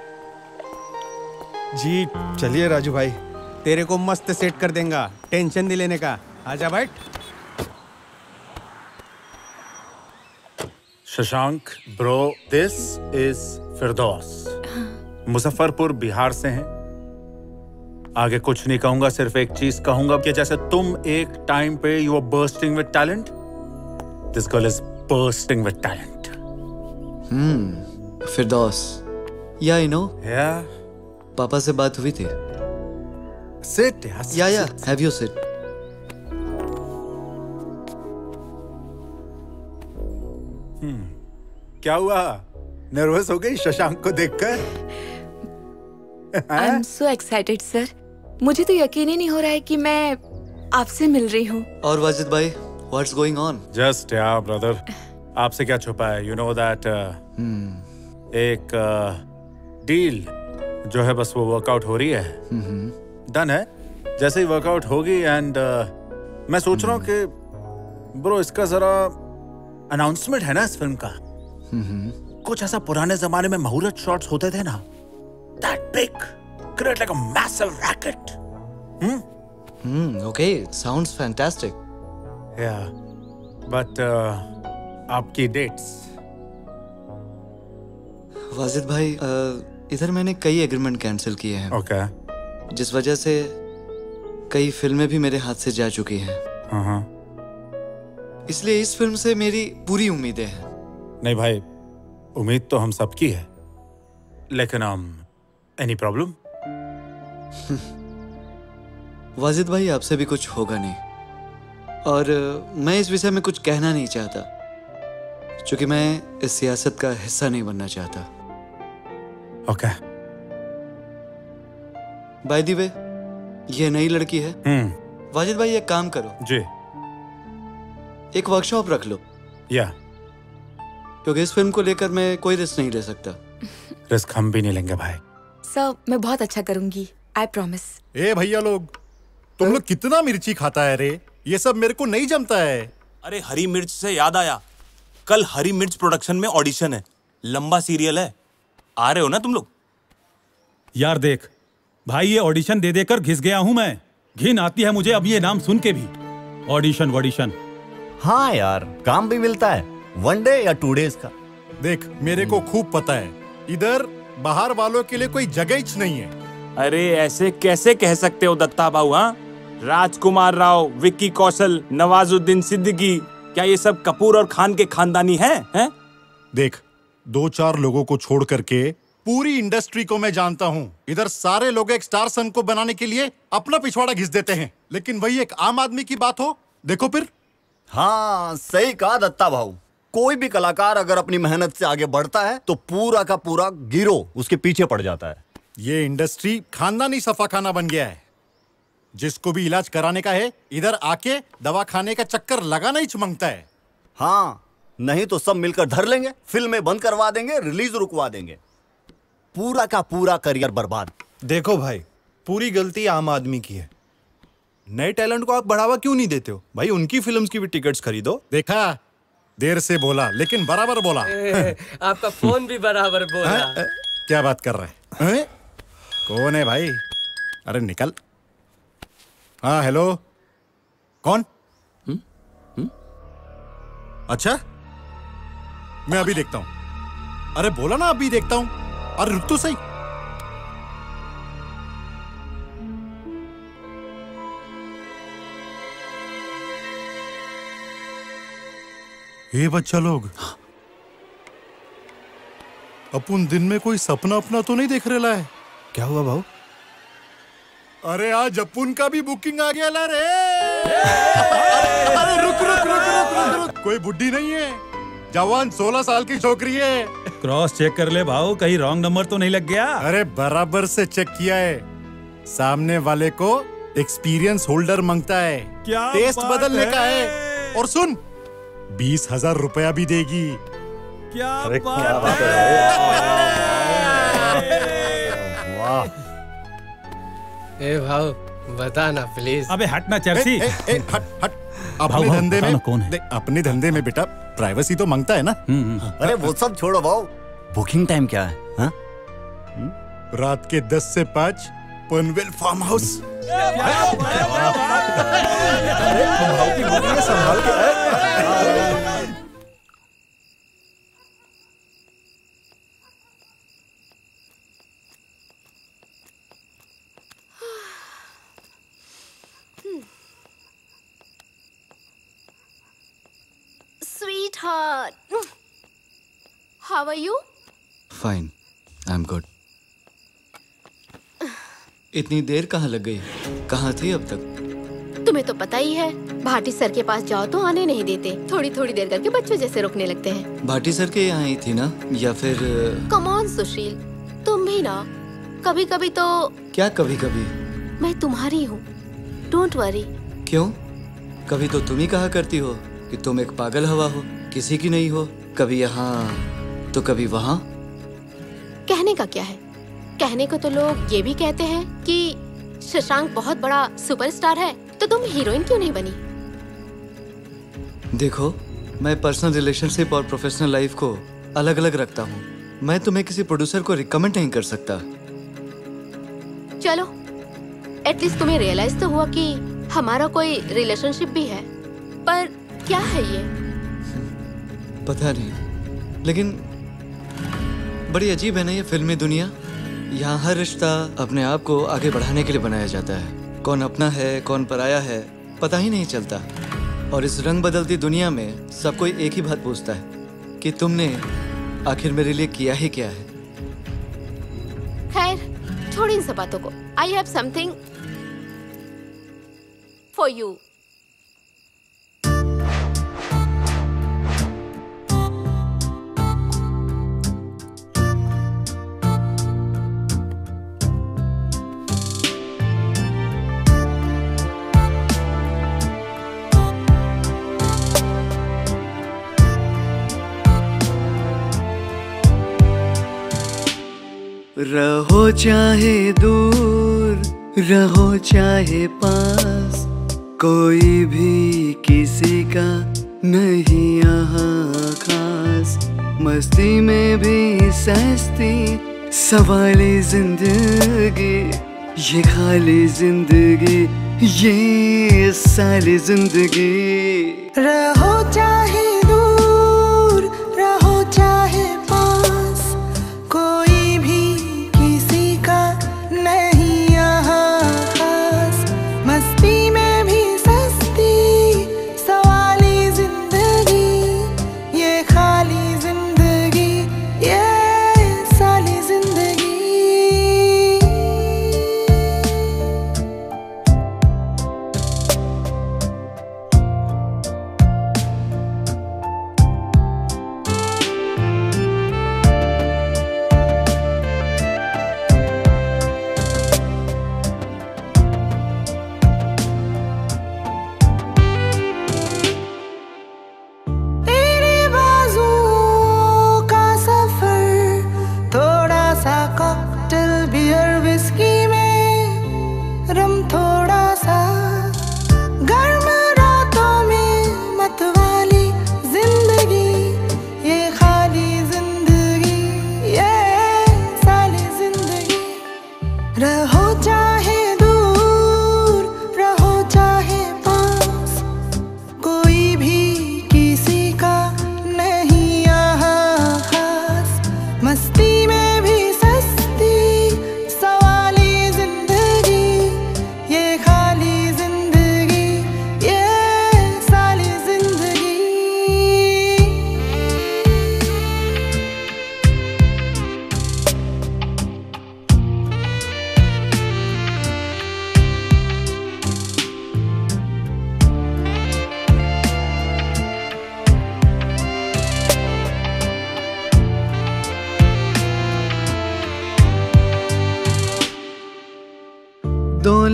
Speaker 4: जी चलिए राजू भाई।
Speaker 3: तेरे को मस्त सेट कर देंगे, टेंशन नहीं लेने का। आजा बैठ।
Speaker 5: Shashank bro, this is Firdaus. Muzaffarpur Bihar से हैं। आगे कुछ नहीं कहूंगा, सिर्फ एक चीज कहूंगा कि जैसे तुम एक टाइम पे you are bursting with talent, this girl is bursting with talent.
Speaker 15: Firdaus, yeah you no,
Speaker 5: या
Speaker 15: पापा से बात हुई थी।
Speaker 5: सिट
Speaker 15: या हैव यू सिट।
Speaker 5: क्या हुआ, नर्वस हो गई शशांक को देखकर?
Speaker 6: I am so excited sir, मुझे तो यकीन ही नहीं हो रहा है कि मैं आपसे मिल रही हूँ।
Speaker 15: और वाजिद भाई, what's going on?
Speaker 5: Just yeah brother, आपसे क्या छुपा है, यू नो दैट एक डील जो है बस वो वर्कआउट हो रही है, डन है। जैसे ही वर्कआउट होगी एंड मैं सोच रहा हूँ कि ब्रो इसका जरा अनाउंसमेंट है ना इस फिल्म का, कुछ ऐसा पुराने जमाने में मुहूर्त शॉट्स होते थे ना, that big, create like a massive racket.
Speaker 15: Okay, sounds fantastic.
Speaker 5: Yeah, but आपकी dates?
Speaker 15: वाजिद भाई, इधर मैंने कई एग्रीमेंट कैंसिल किए हैं।
Speaker 5: Okay.
Speaker 15: जिस वजह से कई फिल्में भी मेरे हाथ से जा चुकी हैं। इसलिए इस फिल्म से मेरी पूरी उम्मीदें हैं।
Speaker 5: नहीं भाई, उम्मीद तो हम सबकी है, लेकिन एनी प्रॉब्लम?
Speaker 15: वाजिद भाई, आपसे भी कुछ होगा नहीं, और मैं इस विषय में कुछ कहना नहीं चाहता, क्योंकि मैं इस सियासत का हिस्सा नहीं बनना चाहता।
Speaker 5: ओके।
Speaker 15: बाय द वे, ये नई लड़की है। वाजिद भाई, एक काम करो
Speaker 5: जी,
Speaker 15: एक वर्कशॉप रख लो।
Speaker 5: या,
Speaker 15: क्योंकि इस फिल्म को लेकर मैं कोई रिस्क नहीं ले सकता।
Speaker 5: रिस्क हम भी नहीं लेंगे भाई।
Speaker 6: सर, मैं बहुत अच्छा करूंगी, आई प्रॉमिस।
Speaker 10: ए भैया लोग, तुम लोग कितना मिर्ची खाता है रे, ये सब मेरे को नहीं जमता है।
Speaker 12: अरे हरी मिर्च से याद आया, कल हरी मिर्च प्रोडक्शन में ऑडिशन है, लंबा सीरियल है, आ रहे हो ना तुम लोग?
Speaker 13: यार देख भाई, ये ऑडिशन दे देकर घिस गया हूं मैं, घिन आती है मुझे अब ये नाम सुन के भी। ऑडिशन।
Speaker 11: हाँ यार, काम भी मिलता है 1 डे या 2 डेज का।
Speaker 10: देख, मेरे को खूब पता है, इधर बाहर वालों के लिए कोई जगह ही नहीं है।
Speaker 12: अरे ऐसे कैसे कह सकते हो दत्ता भाऊ? हाँ, राजकुमार राव, विक्की कौशल, नवाजुद्दीन सिद्दीकी, क्या ये सब कपूर और खान के खानदानी हैं?
Speaker 10: देख, 2-4 लोगों को छोड़ करके पूरी इंडस्ट्री को मैं जानता हूँ। इधर सारे लोग एक स्टार सन को बनाने के लिए अपना पिछवाड़ा घिस देते हैं, लेकिन वही एक आम आदमी की बात हो, देखो फिर।
Speaker 11: हाँ, सही कहा दत्ता भाऊ। कोई भी कलाकार अगर अपनी मेहनत से आगे बढ़ता है तो पूरा का पूरा गिरोह उसके पीछे पड़ जाता है।
Speaker 10: ये इंडस्ट्री खानदानी सफाखाना बन गया है। जिसको भी इलाज कराने का है, इधर आके दवा खाने का चक्कर लगाना ही चमकता है।
Speaker 11: हाँ, नहीं तो सब मिलकर धर लेंगे, फिल्में बंद करवा देंगे, रिलीज रुकवा देंगे, पूरा का पूरा करियर बर्बाद।
Speaker 4: देखो भाई, पूरी गलती आम आदमी की है। नए टैलेंट को आप बढ़ावा क्यों नहीं देते हो भाई? उनकी फिल्म्स की भी टिकट्स खरीदो।
Speaker 10: देखा, देर से बोला लेकिन बराबर बोला।
Speaker 7: आपका फोन भी बराबर बोला।
Speaker 10: क्या बात कर रहे हैं? कौन है भाई? अरे निकल। हाँ हेलो, कौन? अच्छा, मैं अभी देखता हूँ। अरे बोला ना अभी देखता हूँ। अरे रुक तो सही। ये बच्चा लोग, अपन दिन में कोई सपना अपना तो नहीं देख रहा है?
Speaker 4: क्या हुआ भाऊ?
Speaker 10: अरे आज अपन का भी बुकिंग आ गया ला रे। अरे रुक रुक रुक रुक रुक रुक, कोई बुड्ढी नहीं है, जवान 16 साल की छोकरी है।
Speaker 13: क्रॉस चेक कर ले भाऊ, कहीं रॉन्ग नंबर तो नहीं लग गया?
Speaker 10: अरे बराबर से चेक किया है। सामने वाले को एक्सपीरियंस होल्डर मांगता है,
Speaker 13: क्या
Speaker 10: टेस्ट
Speaker 13: बात
Speaker 10: बदलने का
Speaker 13: है?
Speaker 10: है। और सुन, 20,000 रुपया भी देगी।
Speaker 13: क्या
Speaker 10: बात है। वाह।
Speaker 7: ए भाव बता ना प्लीज।
Speaker 13: अबे हट ना चर्सी।
Speaker 10: हट हट। अपने
Speaker 13: भाव,
Speaker 10: धंधे
Speaker 13: बताओ
Speaker 10: में
Speaker 13: ना कौन है?
Speaker 10: अपने धंधे में बेटा प्राइवेसी तो मांगता है ना।
Speaker 11: अरे वो सब छोड़ो भाऊ, बुकिंग टाइम क्या है? हाँ?
Speaker 10: रात के 10 से 5 पनवेल फार्म हाउस। संभाल के।
Speaker 2: Sweetheart, how are you?
Speaker 15: Fine, I am good. इतनी देर कहाँ लग गई? कहाँ थी अब तक?
Speaker 2: तुम्हें तो पता ही है, भाटी सर के पास जाओ तो आने नहीं देते, थोड़ी थोड़ी देर करके बच्चों जैसे रोकने लगते हैं।
Speaker 15: भाटी सर के यहाँ ही थी ना, या फिर?
Speaker 2: कम ऑन सुशील, तुम भी ना कभी कभी तो।
Speaker 15: क्या कभी कभी?
Speaker 2: मैं तुम्हारी हूँ, डोंट वरी।
Speaker 15: क्यों? कभी तो तुम ही कहा करती हो कि तुम एक पागल हवा हो, किसी की नहीं हो, कभी यहाँ तो कभी वहाँ।
Speaker 2: कहने का क्या है, कहने को तो लोग ये भी कहते हैं कि शशांक बहुत बड़ा सुपरस्टार है, तो तुम हीरोइन क्यों नहीं बनी?
Speaker 15: देखो, मैं पर्सनल रिलेशनशिप और प्रोफेशनल लाइफ को अलग अलग रखता हूँ। मैं तुम्हें किसी प्रोड्यूसर को रिकमेंड नहीं कर सकता।
Speaker 2: चलो, एटलीस्ट तुम्हें रियलाइज तो हुआ कि हमारा कोई रिलेशनशिप भी है, पर क्या है ये?
Speaker 15: पता नहीं, लेकिन बड़ी अजीब है ना ये फिल्मी दुनिया। यहाँ हर रिश्ता अपने आप को आगे बढ़ाने के लिए बनाया जाता है। कौन अपना है कौन पराया है पता ही नहीं चलता। और इस रंग बदलती दुनिया में सब कोई एक ही बात पूछता है कि तुमने आखिर मेरे लिए किया ही क्या है।
Speaker 2: खैर, छोड़ इन सब बातों को। I have something for you.
Speaker 15: रहो चाहे दूर, रहो चाहे पास, कोई भी किसी का नहीं यहाँ खास। मस्ती में भी सस्ती सवाली जिंदगी, ये खाली जिंदगी, ये साली जिंदगी।
Speaker 16: रहो चाहे दूर, रहो चाहे पास, कोई भी किसी का नहीं यहाँ खास। मस्ती में भी सस्ती सवाली जिंदगी, ये खाली जिंदगी, ये साली जिंदगी।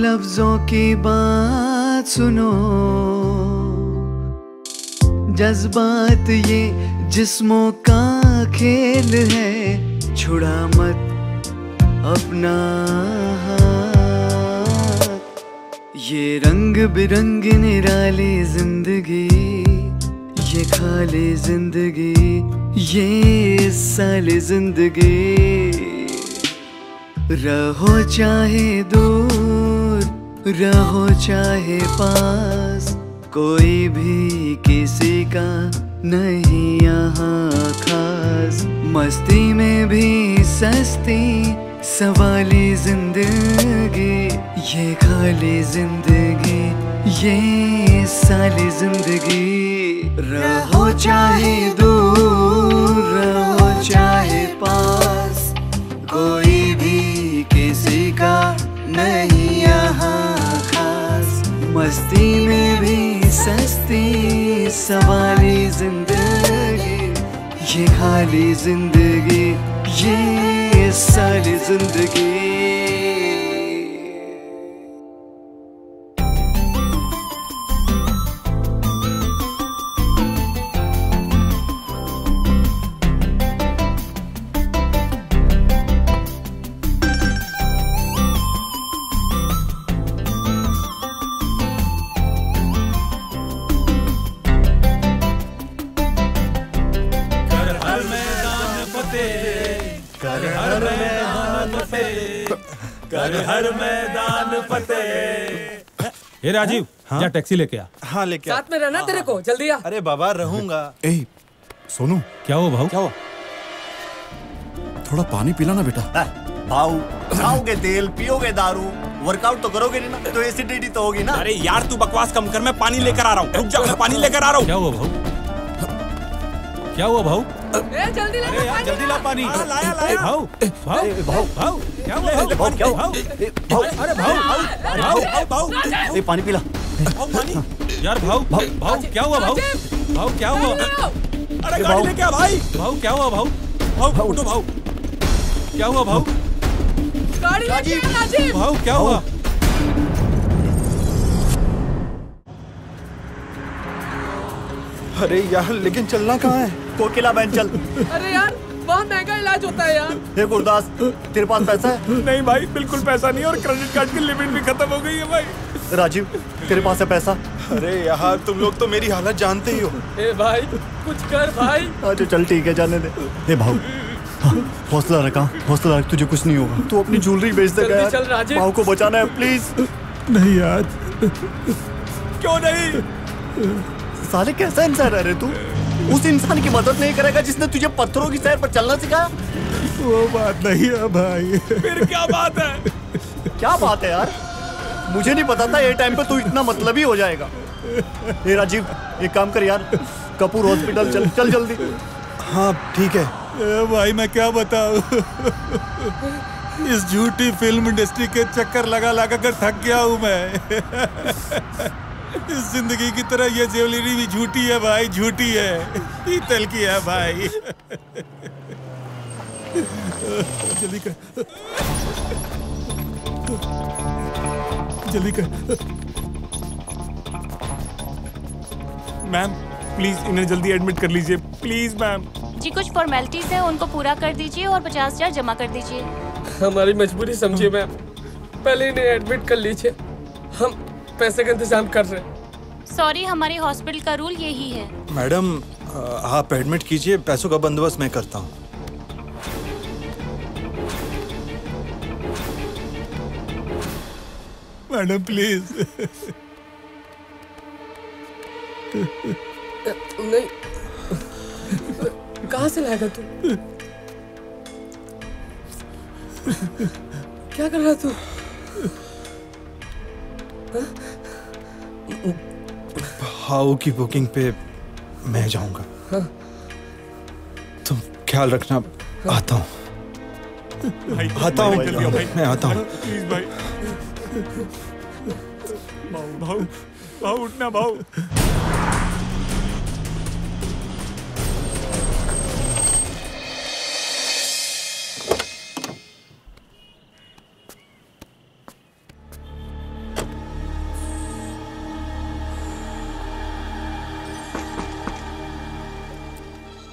Speaker 15: लफ्जों की बात सुनो, जज्बात ये जिस्मों का खेल है, छुड़ा मत अपना हाथ। ये रंग बिरंग निराली जिंदगी, ये खाली जिंदगी, ये साली जिंदगी। रहो चाहे दूर, रहो चाहे पास, कोई भी किसी का नहीं यहाँ खास। मस्ती में भी सस्ती सवाली जिंदगी, ये खाली जिंदगी, ये साली जिंदगी। रहो चाहे दूर, रहो चाहे पास, कोई भी किसी का नहीं यहाँ खास। मस्ती में भी सस्ती सवाली जिंदगी, ये खाली जिंदगी, ये सारी जिंदगी।
Speaker 13: ए राजीव, जा टैक्सी लेके आ।
Speaker 4: हाँ लेके आ।
Speaker 7: साथ में रहना तेरे को, जल्दी आ।
Speaker 4: अरे बाबा रहूंगा।
Speaker 10: ए सोनू,
Speaker 13: क्या हुआ भाऊ?
Speaker 10: क्या हुआ? थोड़ा पानी पिलाना बेटा।
Speaker 11: भाऊ, खाओगे तेल, पियोगे दारू, वर्कआउट तो करोगे नहीं ना, तो एसिडिटी तो होगी ना।
Speaker 12: अरे यार तू बकवास कम कर, मैं पानी लेकर आ रहा हूँ। रुक जा, मैं पानी लेकर आ रहा हूँ।
Speaker 13: क्या हुआ भाऊ? क्या हुआ भाऊ?
Speaker 7: जल्दी
Speaker 13: अरे यार जल्दी ला पानी।
Speaker 12: लाया लाया।
Speaker 13: भाऊ भाऊ भाऊ क्या हुआ?
Speaker 11: भाऊ क्या हुआ? भाऊ
Speaker 13: अरे भाऊ
Speaker 11: भाऊ ए पानी पिला।
Speaker 13: यार भाऊ भाऊ क्या हुआ भाऊ? भाऊ क्या हुआ?
Speaker 12: अरे गाड़ी लेके आ भाई।
Speaker 13: भाऊ क्या हुआ भाऊ?
Speaker 12: भाऊ उठो भाऊ।
Speaker 13: क्या हुआ भाऊ?
Speaker 7: गाड़ी लेके आ राजीव।
Speaker 13: भाऊ क्या हुआ?
Speaker 4: अरे यार लेकिन चलना कहाँ है?
Speaker 11: कोकिला बहन चल।
Speaker 7: अरे यार बहुत महंगा इलाज होता है यार।
Speaker 11: हे गुरदास, तेरे पास पैसा है?
Speaker 12: नहीं भाई, बिल्कुल पैसा नहीं है और क्रेडिट कार्ड की लिमिट भी खत्म हो गई है भाई।
Speaker 11: राजीव, तेरे पास है पैसा?
Speaker 4: अरे यार तुम लोग तो मेरी हालत जानते ही हो।
Speaker 7: ए भाई कुछ कर भाई।
Speaker 11: अच्छा चल ठीक है, जाने दे। हे भाऊ, हौसला रखा, हौसला रख, तुझे कुछ नहीं होगा। तू अपनी ज्वेलरी बेच दे यार।
Speaker 7: चल राजीव,
Speaker 11: भाऊ को बचाना है प्लीज।
Speaker 10: नहीं यार।
Speaker 12: क्यों नहीं?
Speaker 11: साले कैसा इंसान है रे तू? उस इंसान की मदद नहीं करेगा जिसने तुझे पत्थरों की सैर पर चलना सिखाया?
Speaker 10: वो बात नहीं है भाई।
Speaker 12: फिर क्या बात है?
Speaker 11: क्या बात है यार? मुझे नहीं पता था ये टाइम पे तू इतना मतलबी हो जाएगा। ए राजीव, एक काम कर यार, कपूर हॉस्पिटल चल, चल जल्दी।
Speaker 4: हाँ ठीक है।
Speaker 10: भाई मैं क्या बताऊं, इस झूठी फिल्म इंडस्ट्री के चक्कर लगा लगा कर थक गया हूं मैं। इस जिंदगी की तरह ये ज्वेलरी भी झूठी है भाई, झूठी है, पीतल की है भाई। जल्दी कर, जल्दी कर।
Speaker 12: मैम प्लीज इन्हें जल्दी एडमिट कर लीजिए, प्लीज मैम।
Speaker 14: जी कुछ फॉर्मेलिटीज है, उनको पूरा कर दीजिए और 50,000 जमा कर दीजिए।
Speaker 7: हमारी मजबूरी समझिए मैम, पहले इन्हें एडमिट कर लीजिए, हम पैसे का इंतजाम कर रहे हैं।
Speaker 14: सॉरी, हमारे हॉस्पिटल का रूल यही है।
Speaker 4: मैडम आप एडमिट कीजिए, पैसों का बंदोबस्त मैं करता हूँ।
Speaker 10: Madam please.
Speaker 7: नहीं, कहाँ से लाएगा तू? क्या कर रहा तू?
Speaker 4: भाऊ की बुकिंग पे मैं जाऊंगा।
Speaker 7: हाँ।
Speaker 4: तुम ख्याल रखना, आता हूँ। आता हूँ, मैं आता हूँ।
Speaker 12: प्लीज भाई। भाऊ भाऊ उठना भाऊ।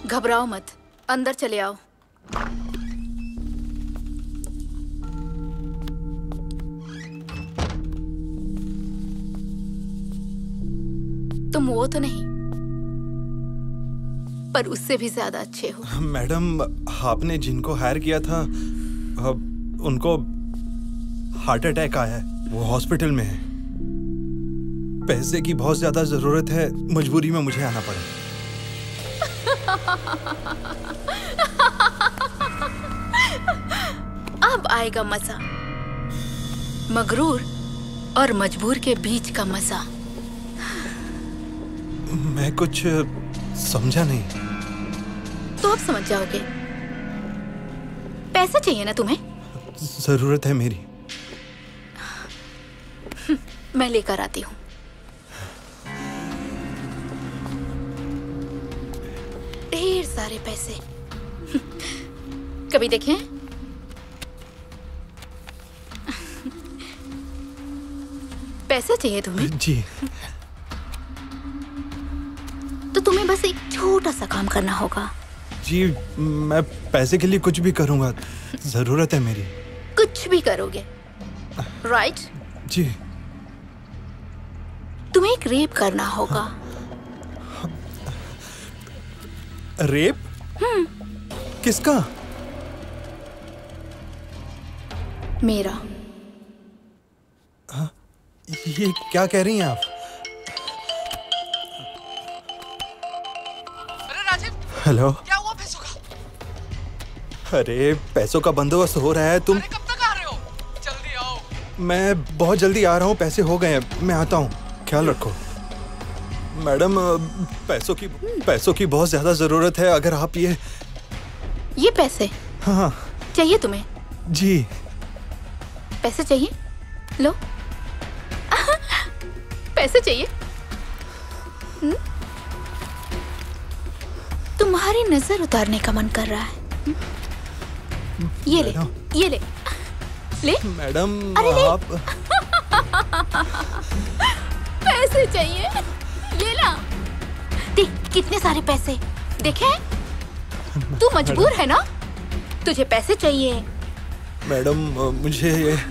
Speaker 2: घबराओ मत, अंदर चले आओ। तुम वो तो नहीं, पर उससे भी ज्यादा अच्छे हो।
Speaker 4: मैडम, आपने जिनको हायर किया था उनको हार्ट अटैक आया है, वो हॉस्पिटल में है। पैसे की बहुत ज्यादा जरूरत है, मजबूरी में मुझे आना पड़ा।
Speaker 2: अब आएगा मजा, मगरूर और मजबूर के बीच का मजा।
Speaker 4: मैं कुछ समझा नहीं।
Speaker 2: तो अब समझ जाओगे। पैसा चाहिए ना तुम्हें?
Speaker 4: जरूरत है मेरी।
Speaker 2: मैं लेकर आती हूँ। ढेर सारे पैसे। कभी देखे? पैसा चाहिए तुम्हें?
Speaker 4: जी।
Speaker 2: तो तुम्हें बस एक छोटा सा काम करना होगा।
Speaker 4: जी, मैं पैसे के लिए कुछ भी करूंगा, जरूरत है मेरी।
Speaker 2: कुछ भी करोगे, राइट?
Speaker 4: जी।
Speaker 2: तुम्हें एक रेप करना होगा।
Speaker 4: रेप? किसका?
Speaker 2: मेरा।
Speaker 4: ये क्या कह रही हैं आप? हेलो।
Speaker 16: क्या हुआ पैसों का?
Speaker 4: अरे पैसों का बंदोबस्त हो रहा है, तुम
Speaker 16: कब तक आ रहे हो? जल्दी आओ।
Speaker 4: मैं बहुत जल्दी आ रहा हूँ, पैसे हो गए हैं, मैं आता हूँ, ख्याल रखो। मैडम, पैसों की बहुत ज्यादा जरूरत है, अगर आप ये
Speaker 2: पैसे?
Speaker 4: हाँ।
Speaker 2: चाहिए तुम्हें?
Speaker 4: जी।
Speaker 2: पैसे चाहिए? लो। पैसे चाहिए? तुम्हारी नजर उतारने का मन कर रहा है। ये ले, ये ले, ले।
Speaker 4: मैडम,
Speaker 2: अरे ले।
Speaker 4: आप
Speaker 2: पैसे चाहिए? ये ला। देख कितने सारे पैसे, देखे? तू मजबूर है ना? तुझे पैसे चाहिए।
Speaker 4: मैडम, मुझे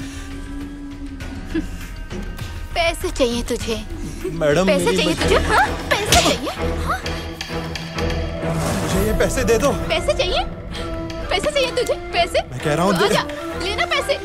Speaker 2: पैसे चाहिए तुझे।
Speaker 4: मैडम,
Speaker 2: पैसे चाहिए तुझे? हाँ? पैसे चाहिए? हाँ?
Speaker 4: मुझे ये पैसे दे दो।
Speaker 2: पैसे चाहिए? पैसे चाहिए तुझे? पैसे?
Speaker 4: मैं कह रहा हूँ
Speaker 2: तो आजा, लेना पैसे।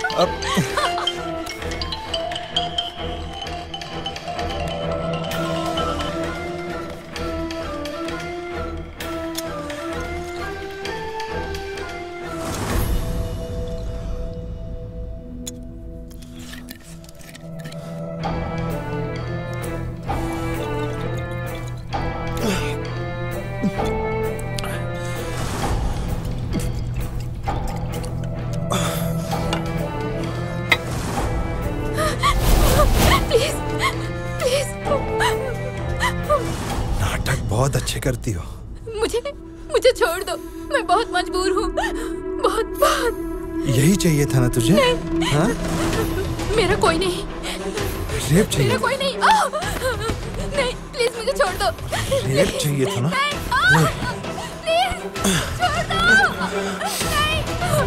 Speaker 4: बहुत अच्छे करती हो।
Speaker 2: मुझे छोड़ दो, मैं बहुत मजबूर हूँ, बहुत।
Speaker 4: यही चाहिए था ना तुझे?
Speaker 2: नहीं।
Speaker 4: हाँ?
Speaker 2: मेरा कोई नहीं।
Speaker 4: रेप चाहिए?
Speaker 2: मेरा कोई नहीं। नहीं, प्लीज मुझे छोड़ दो।
Speaker 4: रेप चाहिए था ना?
Speaker 2: प्लीज छोड़ दो। नहीं,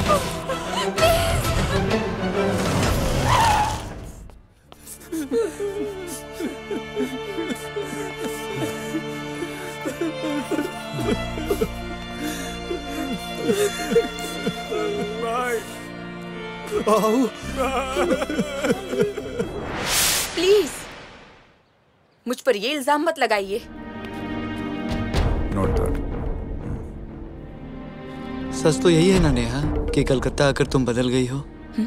Speaker 6: प्लीज मुझ पर ये इल्जाम मत लगाइए।
Speaker 5: Note that.
Speaker 15: सच तो यही है ना नेहा कि कलकत्ता आकर तुम बदल गई हो।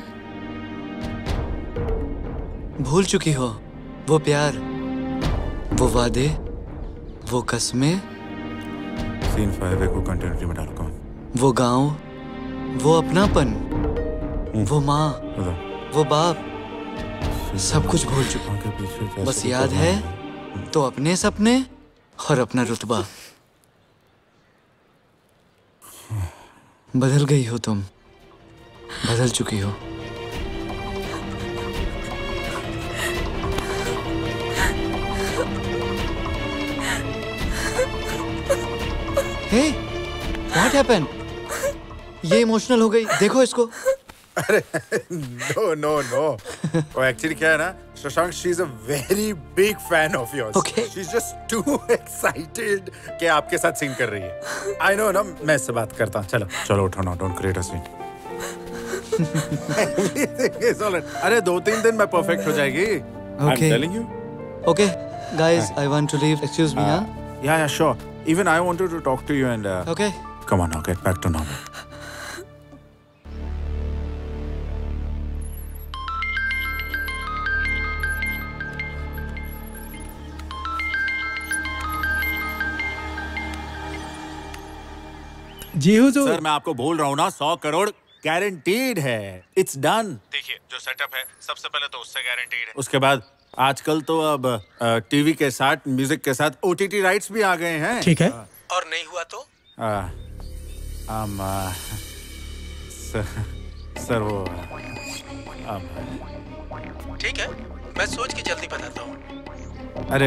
Speaker 15: भूल चुकी हो वो प्यार, वो वादे, वो कसमें।
Speaker 5: सीन 5 को कंटिन्यूटी में डालूंगा।
Speaker 15: वो गांव, वो अपनापन, वो माँ, वो बाप, सब कुछ भूल चुका। बस याद है तो अपने सपने और अपना रुतबा। बदल गई हो तुम, बदल चुकी हो। Hey, What happened? ये इमोशनल हो गई, देखो इसको।
Speaker 5: अरे no. वो एक्चुअली क्या है ना, Shashank, she is a very big fan of yours.
Speaker 15: Okay.
Speaker 5: She is just too excited कि आपके साथ सीन कर रही है। आई नो ना, मैं इससे बात करता हूँ। चलो उठो ना, डोंट क्रिएट अ सीन। अरे 2-3 दिन में परफेक्ट हो जाएगी। I'm telling you.
Speaker 15: Okay, guys, I want to leave. Excuse me, huh?
Speaker 5: Yeah, sure. Even I wanted to talk to you and.
Speaker 15: Okay.
Speaker 5: Come on now, get back to normal.
Speaker 1: Ji Hazur.
Speaker 5: Sir, मैं आपको बोल रहा हूँ ना, 100 crore guaranteed है। It's done. देखिए, जो setup है सबसे पहले तो उससे गारंटीड है। उसके बाद आजकल तो अब टीवी के साथ, म्यूजिक के साथ ओटीटी राइट्स भी आ गए हैं।
Speaker 1: ठीक है। और नहीं हुआ तो?
Speaker 5: सर वो
Speaker 1: ठीक है, मैं सोच के जल्दी बताता हूँ।
Speaker 5: अरे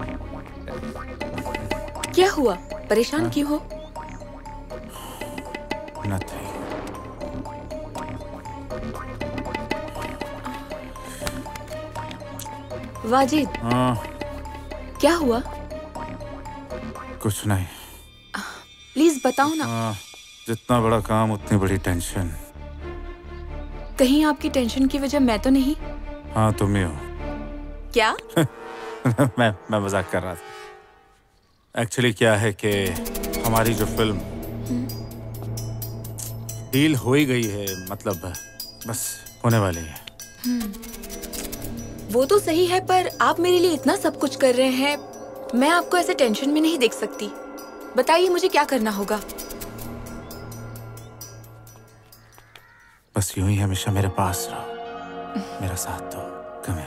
Speaker 6: क्या हुआ? परेशान क्यों हो?
Speaker 5: Nothing.
Speaker 6: वाजिद, क्या हुआ?
Speaker 5: कुछ नहीं।
Speaker 6: प्लीज बताओ ना।
Speaker 5: जितना बड़ा काम उतनी बड़ी टेंशन।
Speaker 6: कहीं आपकी टेंशन की वजह मैं तो नहीं?
Speaker 5: हाँ, तुम ही हो।
Speaker 6: क्या?
Speaker 5: मैं मजाक कर रहा था। एक्चुअली क्या है कि हमारी जो फिल्म डील हो ही गई है, मतलब बस होने वाली है।
Speaker 6: वो तो सही है, पर आप मेरे लिए इतना सब कुछ कर रहे हैं, मैं आपको ऐसे टेंशन में नहीं देख सकती। बताइए मुझे क्या करना होगा?
Speaker 5: बस यूं ही हमेशा मेरे पास रहो, मेरा साथ दो। कम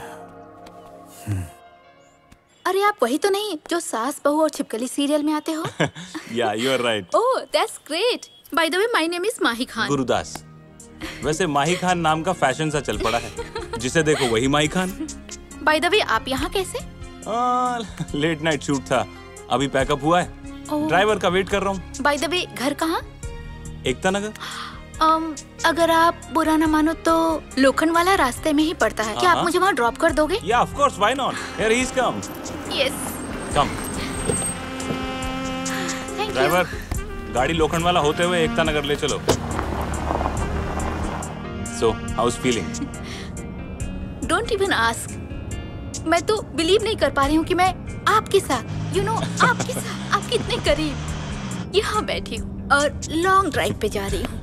Speaker 2: अरे आप वही तो नहीं जो सास बहू और छिपकली सीरियल में आते हो?
Speaker 12: Yeah, you are right.
Speaker 2: Oh, that's great. By the way, my name is माही खान।
Speaker 12: गुरुदास। वैसे माही खान नाम का फैशन सा चल पड़ा है, जिसे देखो वही माही खान।
Speaker 2: By the way, आप यहाँ कैसे?
Speaker 12: लेट नाइट शूट था, अभी पैकअप हुआ है। ड्राइवर का वेट कर रहा हूँ।
Speaker 2: By the way, घर कहाँ?
Speaker 12: एकता नगर।
Speaker 2: अगर आप बुरा ना मानो तो लोखंड वाला रास्ते में ही पड़ता है। क्या आप मुझे वहाँ ड्रॉप कर दोगे?
Speaker 12: Yeah, of course, why not? Here he is come.
Speaker 2: Yes.
Speaker 12: Come. Driver, गाड़ी लोखंड वाला होते हुए एकता नगर ले चलो। So, how's feeling?
Speaker 2: Don't even ask. मैं तो बिलीव नहीं कर पा रही हूँ कि मैं आपके साथ, you know, आपके साथ, आपके इतने करीब यहाँ बैठी हूँ और लॉन्ग ड्राइव पे जा रही हूँ।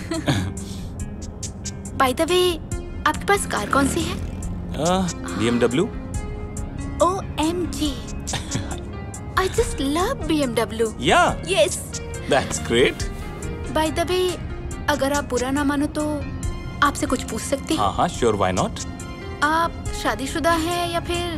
Speaker 2: By the way, आपके पास कार कौन सी है?
Speaker 12: BMW.
Speaker 2: OMG. I just love BMW.
Speaker 12: Yeah.
Speaker 2: Yes.
Speaker 12: That's great.
Speaker 2: By the way, अगर आप बुरा ना मानो तो आपसे कुछ पूछ सकती हूँ?
Speaker 12: हाँ, sure, why not?
Speaker 2: आप शादीशुदा हैं या फिर?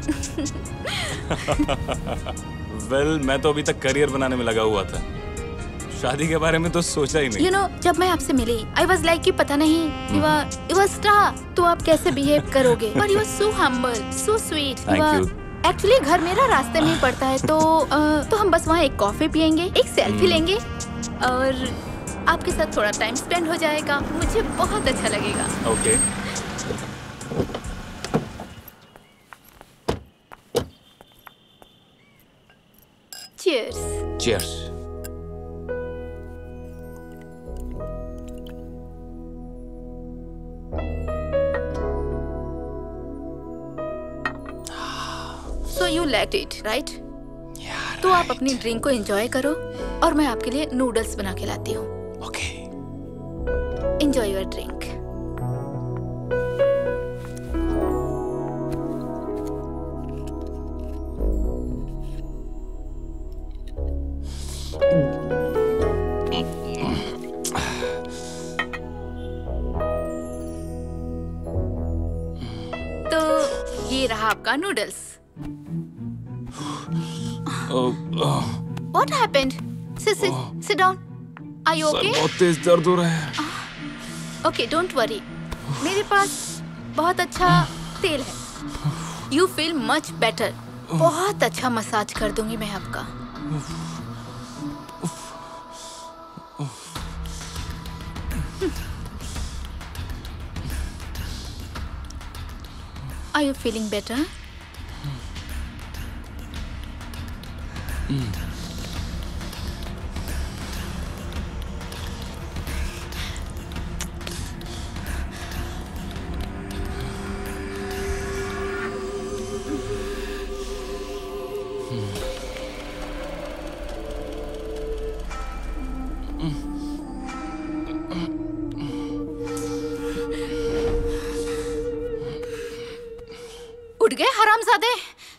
Speaker 12: Well, मैं तो अभी तक करियर बनाने में लगा हुआ था। शादी के बारे में तो सोचा ही नहीं।
Speaker 2: You know, जब मैं आपसे मिली, I was like कि पता नहीं, you are star, तो आप कैसे behave करोगे? But you are so humble, so sweet.
Speaker 12: Thank you.
Speaker 2: Actually, घर मेरा रास्ते में ही पड़ता है, तो हम बस वहाँ एक कॉफी पियेंगे, एक सेल्फी लेंगे और आपके साथ थोड़ा टाइम स्पेंड हो जाएगा। मुझे बहुत अच्छा लगेगा।
Speaker 12: Okay.
Speaker 2: Cheers.
Speaker 12: Cheers.
Speaker 2: So you liked it, right? Yeah. तो आप अपनी ड्रिंक को एंजॉय करो और मैं आपके लिए नूडल्स बना के लाती हूँ।
Speaker 12: Okay.
Speaker 2: Enjoy your drink. तो ये रहा आपका noodles. What happened? Sit down. Are you okay?
Speaker 12: Sir बहुत तेज दर्द हो रहा है।
Speaker 2: Okay, don't worry. मेरे पास बहुत अच्छा तेल है। You feel much better. बहुत अच्छा मसाज कर दूंगी मैं आपका। Are you feeling better? उठ गए हरामजादे।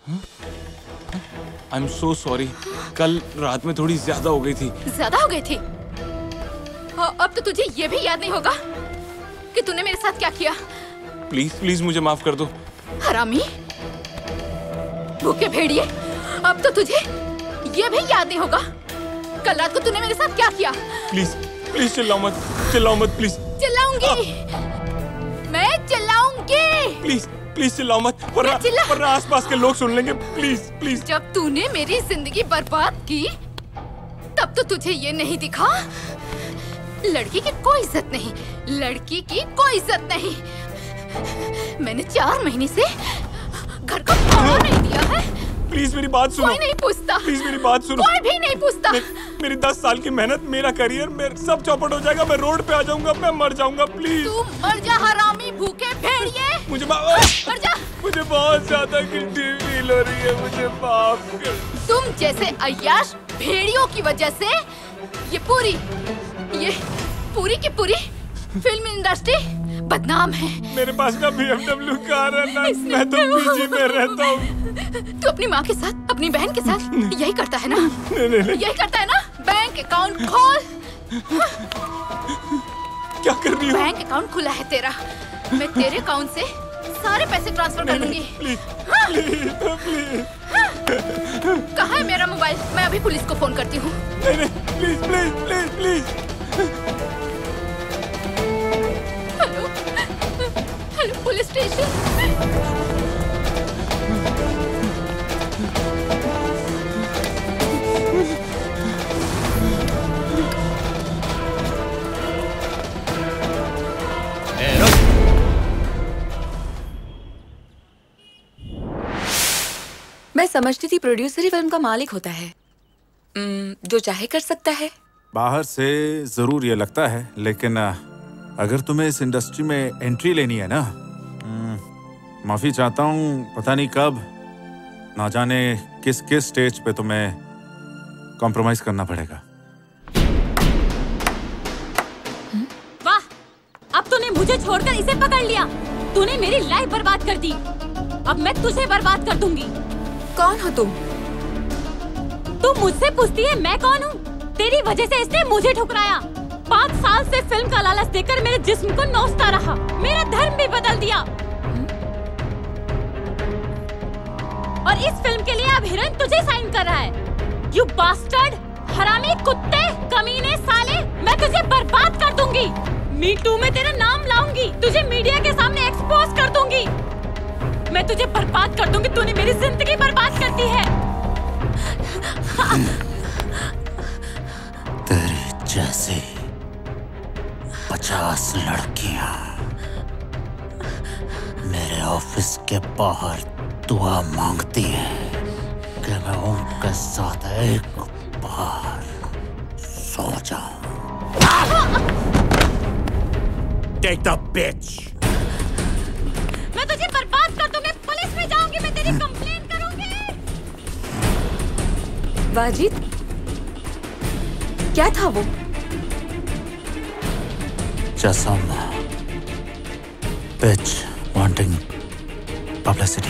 Speaker 12: आई एम सो सॉरी, कल रात में थोड़ी ज्यादा हो गई थी।
Speaker 2: ज्यादा हो गई थी? अब तो तुझे ये भी याद नहीं होगा कि तूने मेरे साथ क्या किया।
Speaker 12: प्लीज प्लीज मुझे माफ कर दो।
Speaker 2: हरामी, भूखे भेड़िए, अब तो तुझे ये भी याद नहीं होगा कल रात को तूने मेरे साथ क्या किया।
Speaker 12: प्लीज प्लीज चिल्लाओ मत, चिल्लाओ मत प्लीज।
Speaker 2: चिल्लाऊंगी, मैं चिल्लाऊंगी।
Speaker 12: प्लीज प्लीज चिल्लाओ मत, वरना आसपास के लोग सुन लेंगे। Please please.
Speaker 2: जब तूने मेरी जिंदगी बर्बाद की तब तो तुझे ये नहीं दिखा लड़की की कोई इज्जत नहीं, लड़की की कोई इज्जत नहीं। मैंने 4 महीने से घर को खाना नहीं दिया है।
Speaker 12: प्लीज मेरी बात सुनो।
Speaker 2: कोई नहीं पूछता।
Speaker 12: प्लीज मेरी बात सुनो।
Speaker 2: कोई भी नहीं पूछता।
Speaker 12: मेरी 10 साल की मेहनत, मेरा करियर, सब चौपट हो जाएगा। मैं रोड पे आ जाऊंगा, मैं मर जाऊंगा। प्लीज
Speaker 2: तू मर जा हरामी, भूखे भेड़िए।
Speaker 12: मुझे
Speaker 2: मर जा।
Speaker 12: मुझे बहुत ज्यादा गिल्टी फील हो रही है, मुझे माफ कर।
Speaker 2: तुम जैसे अय्याश भेड़ियों की वजह से ये पूरी की पूरी फिल्म इंडस्ट्री बदनाम है।
Speaker 12: मेरे पास ना BMW कार है ना, मैं तो पीजी में रहता हूँ।
Speaker 2: तू अपनी माँ के साथ, अपनी बहन के साथ यही करता है ना?
Speaker 12: नहीं।
Speaker 2: यही करता है ना? बैंक अकाउंट खोल।
Speaker 12: क्या कर रही हो?
Speaker 2: बैंक अकाउंट खुला है तेरा, मैं तेरे अकाउंट से सारे पैसे ट्रांसफर कर दूंगी। कहाँ है मेरा मोबाइल? मैं अभी पुलिस को फोन करती हूँ।
Speaker 12: प्लीज।
Speaker 2: Hello police station.
Speaker 6: मैं समझती थी प्रोड्यूसर ही फिल्म का मालिक होता है, जो चाहे कर सकता है।
Speaker 5: बाहर से जरूर ये लगता है, लेकिन अगर तुम्हें इस इंडस्ट्री में एंट्री लेनी है ना, माफी चाहता हूँ, पता नहीं कब, ना जाने किस स्टेज पे तुम्हें कॉम्प्रोमाइज करना पड़ेगा।
Speaker 9: वाह, अब तूने मुझे छोड़कर इसे पकड़ लिया। तूने मेरी लाइफ बर्बाद कर दी, अब मैं तुझे बर्बाद कर दूंगी।
Speaker 6: कौन हो तुम?
Speaker 9: तू मुझसे पूछती है मैं कौन हूँ? तेरी वजह से इसने मुझे ठुकराया। 5 साल से फिल्म का लालच देकर मेरे जिस्म को नोचता रहा, मेरा धर्म भी बदल दिया। और इस फिल्म के लिए अब हीरोइन तुझे साइन कर रहा है। यू बास्टर्ड, हरामी कुत्ते, कमीने साले, मैं तुझे बर्बाद कर दूंगी। मी टू में तेरा नाम लाऊंगी, तुझे मीडिया के सामने एक्सपोज कर दूंगी। मैं तुझे बर्बाद कर दूंगी, तूने मेरी जिंदगी बर्बाद कर दी है।
Speaker 17: तेरे जैसे 50 लड़कियां मेरे ऑफिस के बाहर दुआ मांगती हैं कि मैं उनके साथ एक बार सो जाऊं। Take the bitch!
Speaker 9: मैं तुझे बर्बाद कर दूंगी, पुलिस में जाऊंगी, मैं तेरी कंप्लेन करूंगी।
Speaker 6: वाजिद, क्या था वो?
Speaker 17: Just some bitch wanting publicity.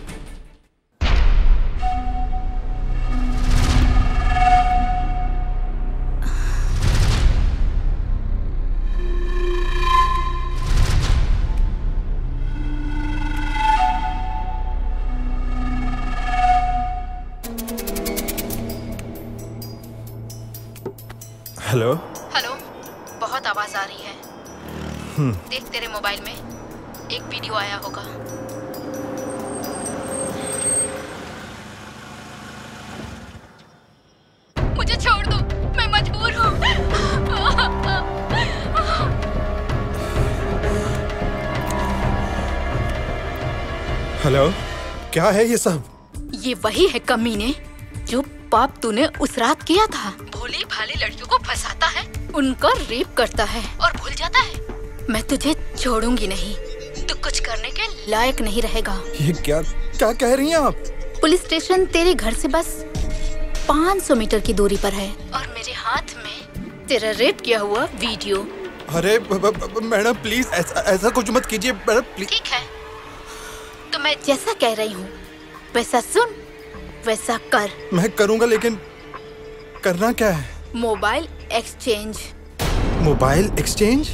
Speaker 4: Hello.
Speaker 2: Hello, बहुत आवाज आ रही है। देख तेरे मोबाइल में एक वीडियो आया होगा। मुझे छोड़ दो, मैं मजबूर हूँ।
Speaker 10: क्या है ये सब?
Speaker 2: ये वही है कमीने जो पाप तूने उस रात किया था। भोली भाली लड़कियों को फंसाता है, उनका रेप करता है और भूल जाता है। मैं तुझे छोड़ूंगी नहीं, तू कुछ करने के लायक नहीं रहेगा।
Speaker 10: ये क्या क्या कह रही हैं आप?
Speaker 2: पुलिस स्टेशन तेरे घर से बस 500 मीटर की दूरी पर है और मेरे हाथ में तेरा रेप किया हुआ वीडियो।
Speaker 10: अरे मैडम प्लीज ऐसा कुछ मत कीजिए मैडम प्लीज।
Speaker 2: ठीक है, तो मैं जैसा कह रही हूँ वैसा सुन, वैसा कर।
Speaker 10: मैं करूँगा, लेकिन करना क्या है?
Speaker 2: Mobile exchange.
Speaker 10: Mobile exchange?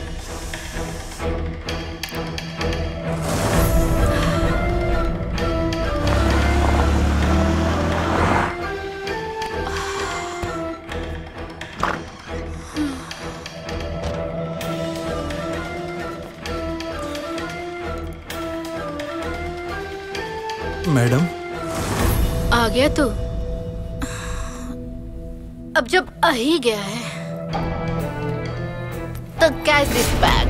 Speaker 10: Madam
Speaker 2: आ गया तू? अब जब आ ही गया है तो कैच दिस बैग।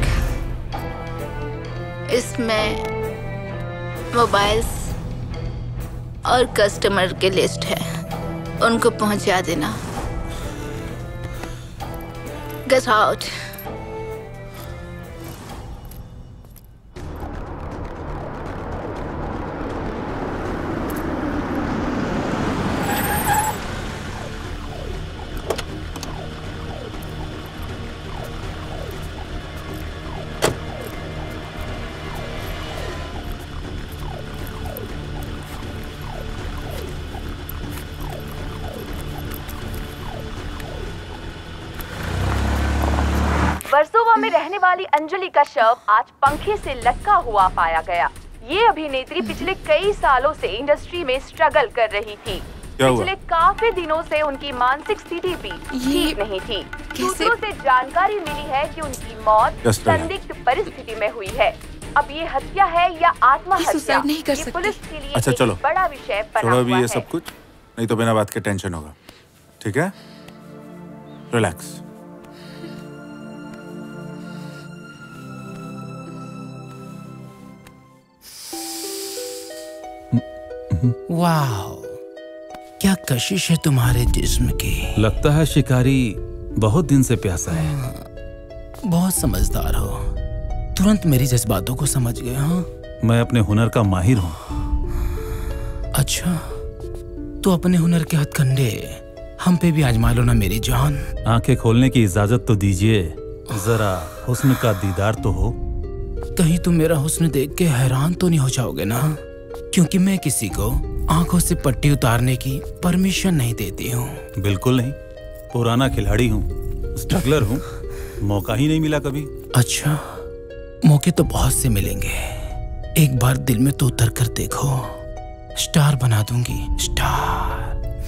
Speaker 2: इसमें मोबाइल्स और कस्टमर की लिस्ट है, उनको पहुंचा देना। Get out.
Speaker 18: वर्सोवा में रहने वाली अंजलि का शव आज पंखे से लटका हुआ पाया गया। ये अभिनेत्री पिछले कई सालों से इंडस्ट्री में स्ट्रगल कर रही थी। पिछले काफी दिनों से उनकी मानसिक स्थिति भी ठीक नहीं थी। सूत्रों से जानकारी मिली है कि उनकी मौत संदिग्ध परिस्थिति में हुई है। अब ये हत्या है या आत्महत्या, ये पुलिस के लिए
Speaker 5: अच्छा, चलो।
Speaker 18: एक बड़ा विषय बना
Speaker 5: छोड़ो अभी
Speaker 18: हुआ
Speaker 5: ये
Speaker 18: है।
Speaker 5: सब कुछ, नहीं तो बिना बात के टेंशन होगा। ठीक है, रिलैक्स।
Speaker 19: वाह, क्या कशिश है तुम्हारे जिस्म की।
Speaker 13: लगता है शिकारी बहुत दिन से प्यासा है।
Speaker 19: बहुत समझदार हो, तुरंत मेरी जज्बातों को समझ गए। हाँ,
Speaker 13: मैं अपने हुनर का माहिर हूँ।
Speaker 19: अच्छा, तो अपने हुनर के हथकंडे हम पे भी आजमा लो ना मेरी जान।
Speaker 13: आंखें खोलने की इजाजत तो दीजिए, जरा हुस्न का दीदार तो हो।
Speaker 19: कहीं तुम मेरा हुस्न देख के हैरान तो नहीं हो जाओगे ना, क्योंकि मैं किसी को आंखों से पट्टी उतारने की परमिशन नहीं देती हूँ।
Speaker 13: बिल्कुल नहीं, पुराना खिलाड़ी हूँ, स्ट्रगलर हूँ, मौका ही नहीं मिला कभी।
Speaker 19: अच्छा, मौके तो बहुत से मिलेंगे, एक बार दिल में तो उतर कर देखो, स्टार बना दूंगी, स्टार।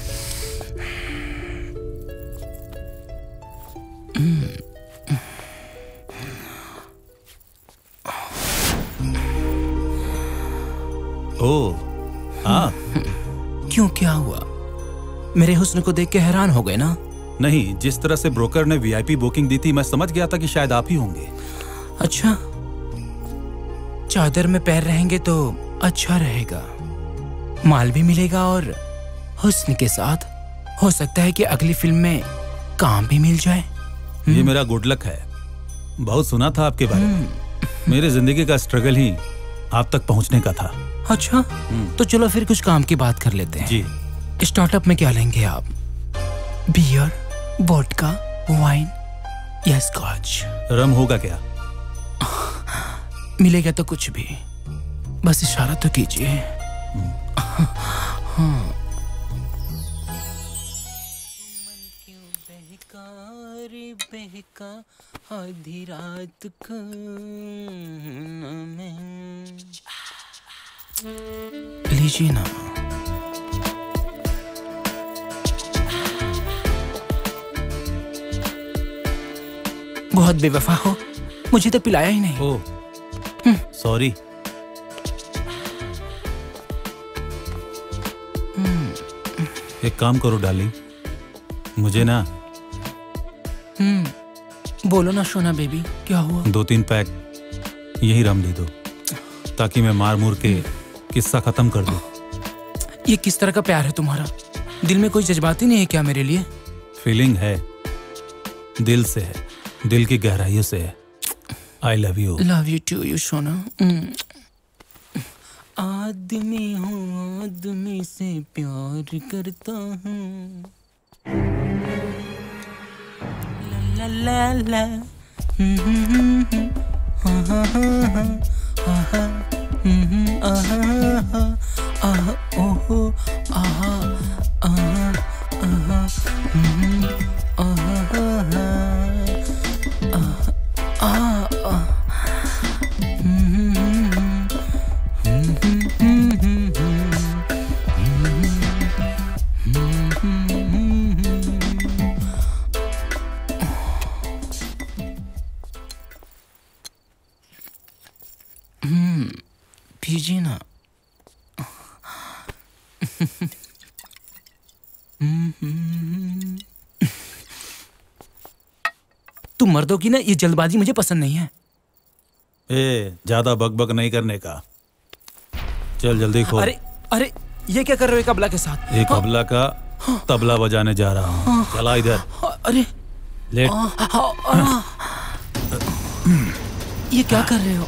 Speaker 13: ओह, हाँ।
Speaker 19: क्यों, क्या हुआ? मेरे हुस्न को देख के हैरान हो गए ना?
Speaker 13: नहीं, जिस तरह से ब्रोकर ने वीआईपी बुकिंग दी थी, मैं समझ गया था कि शायद आप ही होंगे।
Speaker 19: अच्छा, चादर में पैर रहेंगे तो अच्छा रहेगा, माल भी मिलेगा और हुस्न के साथ हो सकता है कि अगली फिल्म में काम भी मिल जाए।
Speaker 13: ये मेरा गुड लक है। बहुत सुना था आपके बारे में। मेरे जिंदगी का स्ट्रगल ही आप तक पहुंचने का था।
Speaker 19: अच्छा, तो चलो फिर कुछ काम की बात कर लेते हैं।
Speaker 13: जी।
Speaker 19: स्टार्टअप में क्या लेंगे आप? बियर, वोडका, वाइन या स्कॉच?
Speaker 13: रम होगा क्या?
Speaker 19: मिलेगा तो कुछ भी, बस इशारा तो कीजिए। हाँ। बहका आधी रात को लीजिए ना। बहुत बेवफा हो, मुझे तो पिलाया ही नहीं।
Speaker 13: Oh, sorry. एक काम करो डार्लिंग, मुझे ना
Speaker 19: बोलो ना सोना बेबी, क्या हुआ?
Speaker 13: 2-3 पैक यही रम दे दो, ताकि मैं मार मूर के किस्सा खत्म कर दो।
Speaker 19: ये किस तरह का प्यार है तुम्हारा? दिल में कोई जज्बात ही नहीं है क्या मेरे लिए?
Speaker 13: फीलिंग है, दिल से है, दिल की गहराइयों से है। I love you.
Speaker 19: Love you too you सोना। आदमी हूँ, आदमी से प्यार करता हूँ। ला ला ला पीजिए ना। तुम मर्दों की ना ये जल्दबाजी मुझे पसंद नहीं है।
Speaker 13: ज्यादा बकबक नहीं करने का। चल जल्दी खोल।
Speaker 19: अरे अरे ये क्या कर रहे हो कबला के साथ?
Speaker 13: एक कबला का तबला बजाने जा रहा हूँ। चला इधर।
Speaker 19: अरे
Speaker 13: लेट।
Speaker 19: ये क्या कर रहे हो?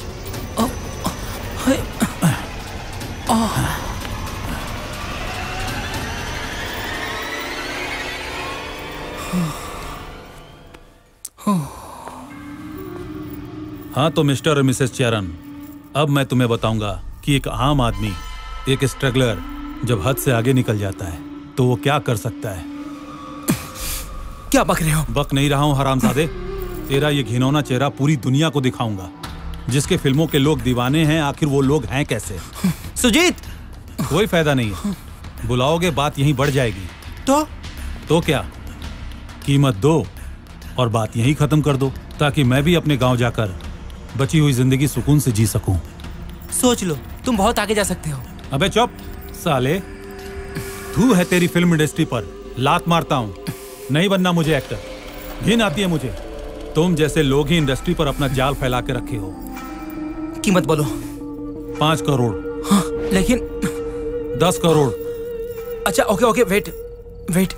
Speaker 13: हाँ तो मिस्टर और मिसेस चरण, अब मैं तुम्हें बताऊंगा कि एक आम आदमी, एक स्ट्रगलर जब हद से आगे निकल जाता है तो वो क्या कर सकता है।
Speaker 19: क्या बक रहे हो?
Speaker 13: बक नहीं रहा हूँ हरामजादे। तेरा ये घिनौना चेहरा पूरी दुनिया को दिखाऊंगा। जिसके फिल्मों के लोग दीवाने हैं, आखिर वो लोग हैं कैसे?
Speaker 19: सुजीत,
Speaker 13: कोई फायदा नहीं है। बुलाओगे बात यहीं बढ़ जाएगी। तो क्या, कीमत दो और बात यहीं खत्म कर दो, ताकि मैं भी अपने गांव जाकर बची हुई जिंदगी सुकून से जी सकूं।
Speaker 19: सोच लो, तुम बहुत आगे जा सकते हो।
Speaker 13: अबे चुप साले, धू है तेरी फिल्म इंडस्ट्री पर। लात मारता हूं, नहीं बनना मुझे एक्टर। घिन आती है मुझे। तुम जैसे लोग ही इंडस्ट्री पर अपना जाल फैला के रखे हो।
Speaker 19: कीमत बोलो।
Speaker 13: 5 करोड़।
Speaker 19: हाँ, लेकिन
Speaker 13: 10 करोड़।
Speaker 19: अच्छा ओके ओके, वेट वेट।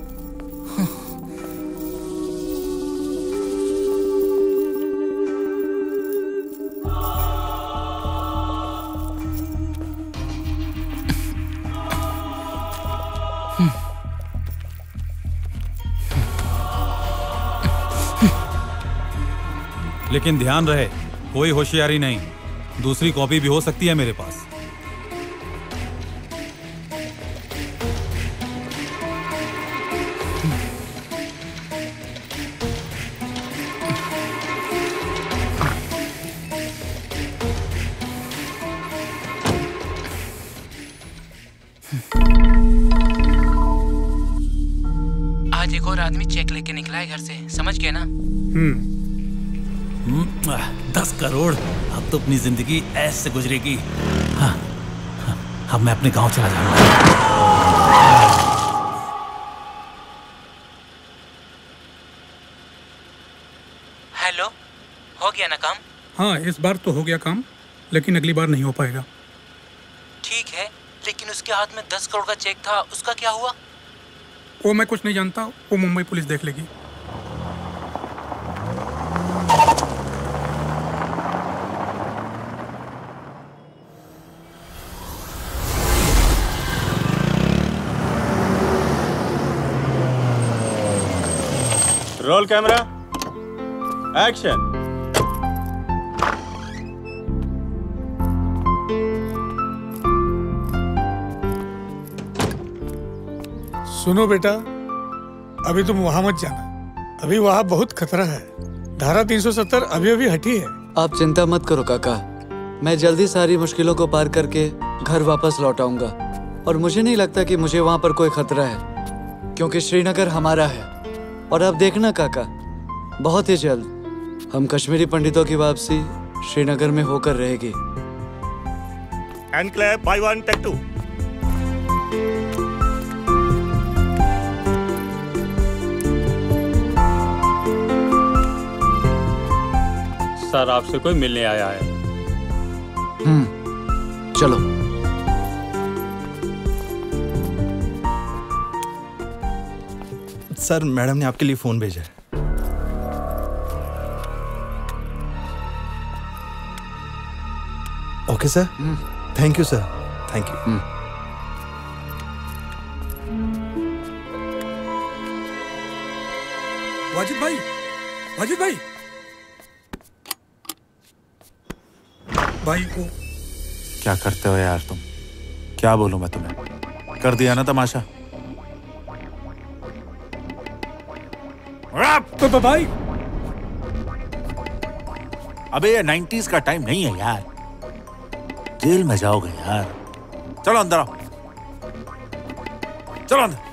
Speaker 13: लेकिन ध्यान रहे, कोई होशियारी नहीं। दूसरी कॉपी भी हो सकती है मेरे पास।
Speaker 19: आज एक और आदमी चेक लेके निकला है घर से, समझ गए ना?
Speaker 13: 10 करोड़। अब तो अपनी जिंदगी ऐसे गुजरेगी। हाँ, अब मैं अपने गांव चला जाऊंगा।
Speaker 19: हेलो, हो गया ना काम?
Speaker 20: हाँ, इस बार तो हो गया काम, लेकिन अगली बार नहीं हो पाएगा।
Speaker 19: ठीक है, लेकिन उसके हाथ में 10 करोड़ का चेक था, उसका क्या हुआ?
Speaker 20: वो मैं कुछ नहीं जानता, वो मुंबई पुलिस देख लेगी।
Speaker 12: Roll camera, action.
Speaker 20: सुनो बेटा, अभी तुम वहां मत जाना। अभी वहां बहुत खतरा है। धारा 370 अभी अभी हटी है।
Speaker 15: आप चिंता मत करो काका, मैं जल्दी सारी मुश्किलों को पार करके घर वापस लौट आऊंगा। और मुझे नहीं लगता कि मुझे वहां पर कोई खतरा है, क्योंकि श्रीनगर हमारा है। और अब देखना काका, बहुत ही जल्द हम कश्मीरी पंडितों की वापसी श्रीनगर में होकर रहेगी।
Speaker 12: End clap by 1 take 2। Sir, आपसे कोई मिलने आया है।
Speaker 15: चलो।
Speaker 4: सर मैडम ने आपके लिए फोन भेजा है। Okay sir, thank you sir, thank you.
Speaker 20: Wajid भाई, वाजिद भाई, भाई को
Speaker 5: क्या करते हो यार तुम? क्या बोलूं मैं तुम्हें? कर दिया ना तमाशा।
Speaker 20: तो भाई,
Speaker 5: अबे ये 90s का टाइम नहीं है यार, जेल में जाओगे यार। चलो अंदर आओ, चलो अंदर।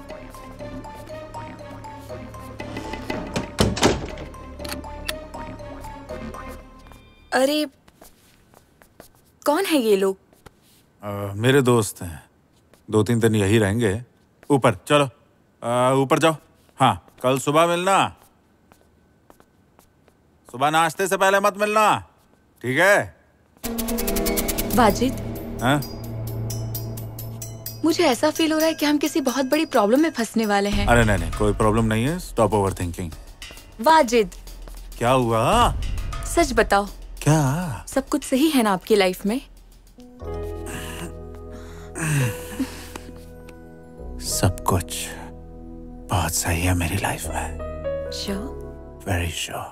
Speaker 6: अरे कौन है ये लोग?
Speaker 5: मेरे दोस्त हैं, 2-3 दिन यही रहेंगे। ऊपर चलो, ऊपर जाओ। हाँ, कल सुबह मिलना। सुबह नाश्ते से पहले मत मिलना, ठीक है?
Speaker 6: वाजिद,
Speaker 5: हाँ?
Speaker 6: मुझे ऐसा फील हो रहा है कि हम किसी बहुत बड़ी प्रॉब्लम में फंसने वाले हैं।
Speaker 5: अरे नहीं, कोई प्रॉब्लम नहीं है। Stop over thinking.
Speaker 6: वाजिद,
Speaker 5: क्या हुआ?
Speaker 6: सच बताओ,
Speaker 5: क्या
Speaker 6: सब कुछ सही है ना आपकी लाइफ में?
Speaker 5: सब कुछ बहुत सही है मेरी लाइफ में।
Speaker 6: श्योर?
Speaker 5: Very sure.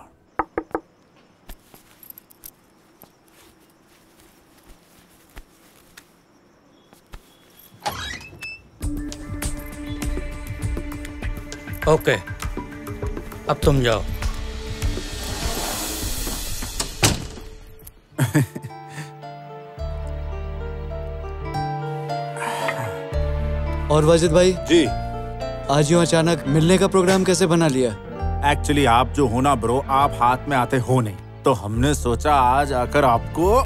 Speaker 7: ओके, अब तुम जाओ।
Speaker 15: और वाजिद भाई
Speaker 5: जी,
Speaker 15: आज यूं अचानक मिलने का प्रोग्राम कैसे बना लिया?
Speaker 5: एक्चुअली आप जो हो ना ब्रो, आप हाथ में आते हो नहीं, तो हमने सोचा आज आकर आपको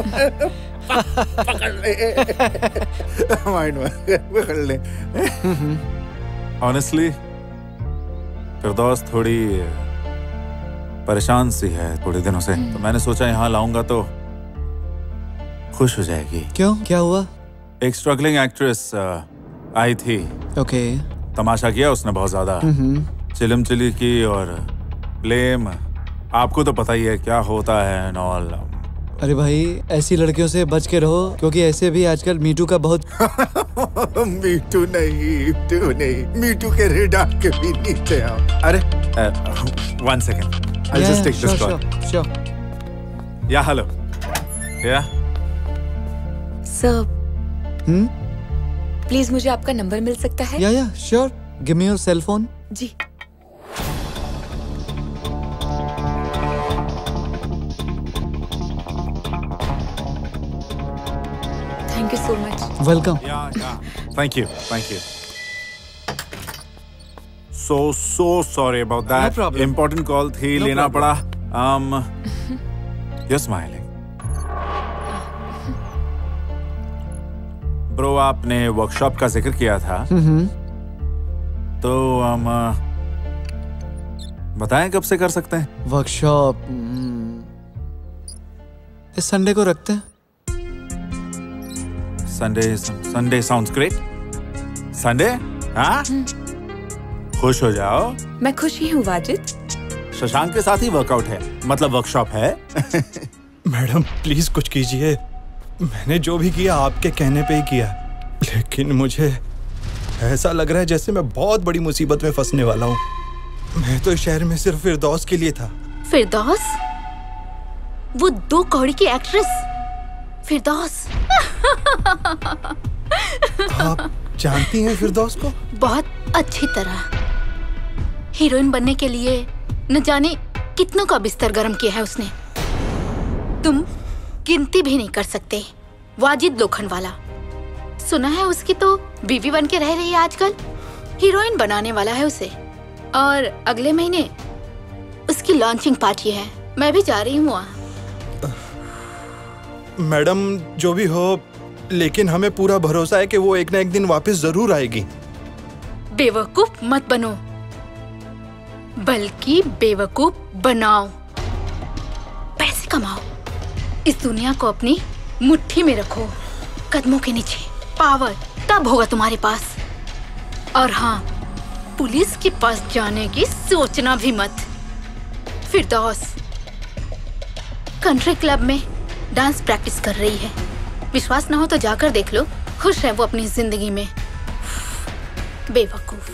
Speaker 5: पकड़ ले, माइंड में पकड़ ले। ऑनेस्टली फिरदौस थोड़ी परेशान सी है थोड़े दिनों से, तो मैंने सोचा यहाँ लाऊंगा तो खुश हो जाएगी।
Speaker 15: क्यों, क्या हुआ?
Speaker 5: एक स्ट्रगलिंग एक्ट्रेस आई थी।
Speaker 15: ओके।
Speaker 5: तमाशा किया उसने बहुत ज्यादा, चिलम चिली की और ब्लेम। आपको तो पता ही है क्या होता है एंड ऑल।
Speaker 15: अरे भाई, ऐसी लड़कियों से बच के रहो, क्योंकि ऐसे भी आजकल मीटू का बहुत
Speaker 5: मीटू नहीं, मीटू के रेडार के भी नीचे आओ। अरे 1 second, I'll just take this call.
Speaker 15: Sure.
Speaker 5: Yeah, hello. Yeah.
Speaker 6: Sir, please मुझे आपका नंबर मिल सकता है?
Speaker 15: या sure, give me your cell phone.
Speaker 6: जी। Thank you so much.
Speaker 15: Welcome.
Speaker 5: Thank you. So sorry about that.
Speaker 15: No problem.
Speaker 5: Important call थी,
Speaker 15: No
Speaker 5: लेना
Speaker 15: problem.
Speaker 5: पड़ा। You're smiling. ब्रो, आपने वर्कशॉप का जिक्र किया था, तो हम बताएं कब से कर सकते हैं?
Speaker 15: वर्कशॉप इस संडे को रखते हैं।
Speaker 5: Sunday sounds great. संडे? हाँ, खुश हो जाओ।
Speaker 6: मैं खुश ही हूँ वाजिद।
Speaker 5: शशांक के साथ ही वर्कआउट है, मतलब वर्कशॉप है।
Speaker 4: मैडम प्लीज कुछ कीजिए। मैंने जो भी किया आपके कहने पे ही किया, लेकिन मुझे ऐसा लग रहा है जैसे मैं बहुत बड़ी मुसीबत में फंसने वाला हूँ। मैं तो इस शहर में सिर्फ फिरदौस के लिए था।
Speaker 2: फिरदौस? वो 2 कौड़ी की एक्ट्रेस फिरदौस।
Speaker 4: आप जानती हैं फिरदौस को?
Speaker 2: बहुत अच्छी तरह। हीरोइन बनने के लिए न जाने कितनों का बिस्तर गर्म किया है उसने, तुम गिनती भी नहीं कर सकते। वाजिद लोखंडवाला, सुना है उसकी तो बीवी बन के रह रही है आजकल। हीरोइन बनाने वाला है उसे, और अगले महीने उसकी लॉन्चिंग पार्टी है। मैं भी जा रही हूँ वहाँ।
Speaker 4: मैडम जो भी हो, लेकिन हमें पूरा भरोसा है कि वो एक ना एक दिन वापस जरूर आएगी।
Speaker 2: बेवकूफ मत बनो, बल्कि बेवकूफ बनाओ। पैसे कमाओ, इस दुनिया को अपनी मुट्ठी में रखो, कदमों के नीचे। पावर तब होगा तुम्हारे पास। और हाँ, पुलिस के पास जाने की सोचना भी मत। फिरदौस कंट्री क्लब में डांस प्रैक्टिस कर रही है। विश्वास ना हो तो जाकर देख लो। खुश है वो अपनी जिंदगी में। बेवकूफ।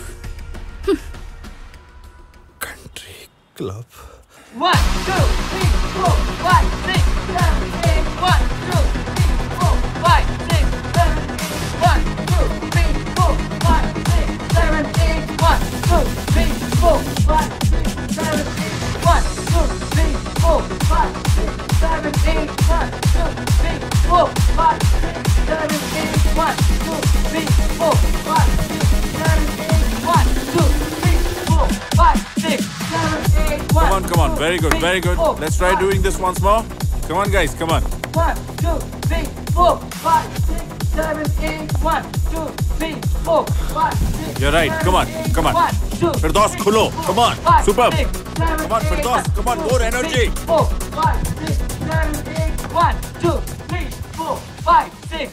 Speaker 4: Country club.
Speaker 16: 1 2 3 4 5 6 7 8 1 2 3 4 5 6 7 8 1 2 3 4 5 6 7 8 1 2 3 4 5 6 7 8 1 2 3 4 5 6 7 8 1 2 3 4 5 6 7 8 1 2 3 4 5 6 7 8 1 2 3 4 5 6 7 8 1.
Speaker 5: Come on. Very good, very good. Let's try doing this once more. Come on, guys, come on.
Speaker 16: 1 2 3 4 5 6 7 8 1 2 3 4 5 6.
Speaker 5: You're right. Come on, come on. Firdaus, khulo. Come on. Superb. Come on, Firdaus. Come on, more energy.
Speaker 16: 4 5 6 7 8 1 2 3 4 5 6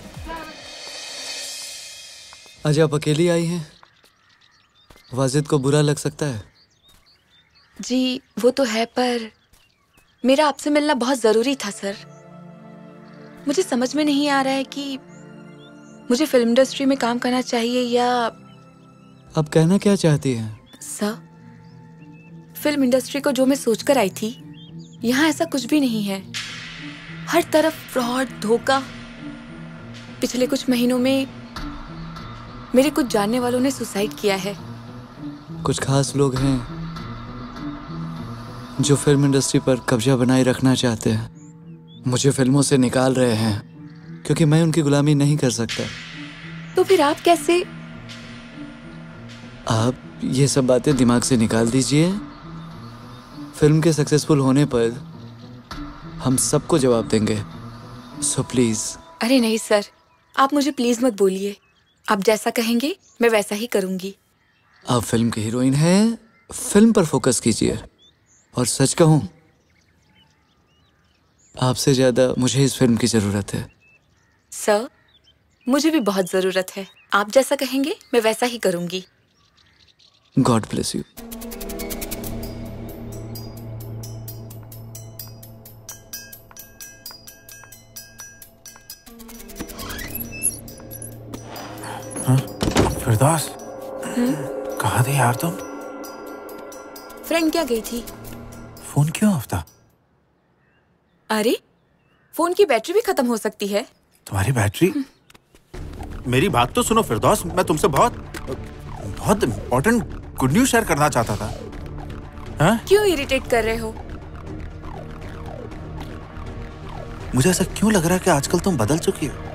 Speaker 15: आज आप अकेली आई हैं? वाजिद को बुरा लग सकता है।
Speaker 6: जी वो तो है, पर मेरा आपसे मिलना बहुत जरूरी था सर। मुझे समझ में नहीं आ रहा है कि मुझे फिल्म इंडस्ट्री में काम करना चाहिए या।
Speaker 15: आप कहना क्या चाहती हैं?
Speaker 6: सर, फिल्म इंडस्ट्री को जो मैं सोचकर आई थी, यहाँ ऐसा कुछ भी नहीं है। हर तरफ फ्रॉड, धोखा। पिछले कुछ महीनों में मेरे कुछ जानने वालों ने सुसाइड किया है।
Speaker 15: कुछ खास लोग हैं जो फिल्म इंडस्ट्री पर कब्जा बनाए रखना चाहते हैं। मुझे फिल्मों से निकाल रहे हैं क्योंकि मैं उनकी गुलामी नहीं कर सकता।
Speaker 6: तो फिर आप कैसे?
Speaker 15: आप ये सब बातें दिमाग से निकाल दीजिए। फिल्म के सक्सेसफुल होने पर हम सबको जवाब देंगे। So please.
Speaker 6: अरे नहीं सर, आप मुझे प्लीज मत बोलिए। आप जैसा कहेंगे मैं वैसा ही करूंगी।
Speaker 15: आप फिल्म की हीरोइन हैं, फिल्म पर फोकस कीजिए। और सच कहूं, आपसे ज्यादा मुझे इस फिल्म की जरूरत है।
Speaker 6: सर, मुझे भी बहुत जरूरत है। आप जैसा कहेंगे मैं वैसा ही करूंगी।
Speaker 15: God bless you.
Speaker 5: फिरदौस, कहाँ थी यार तुम?
Speaker 6: फ्रेंड क्या गई थी?
Speaker 5: फोन क्यों ऑफ था?
Speaker 6: अरे, फोन की बैटरी भी खत्म हो सकती है।
Speaker 5: तुम्हारी बैटरी? मेरी बात तो सुनो फिरदौस, मैं तुमसे बहुत इम्पोर्टेंट गुड न्यूज शेयर करना चाहता था। हाँ?
Speaker 6: क्यों इरिटेट कर रहे हो?
Speaker 5: मुझे ऐसा क्यों लग रहा है कि आजकल तुम बदल चुकी हो?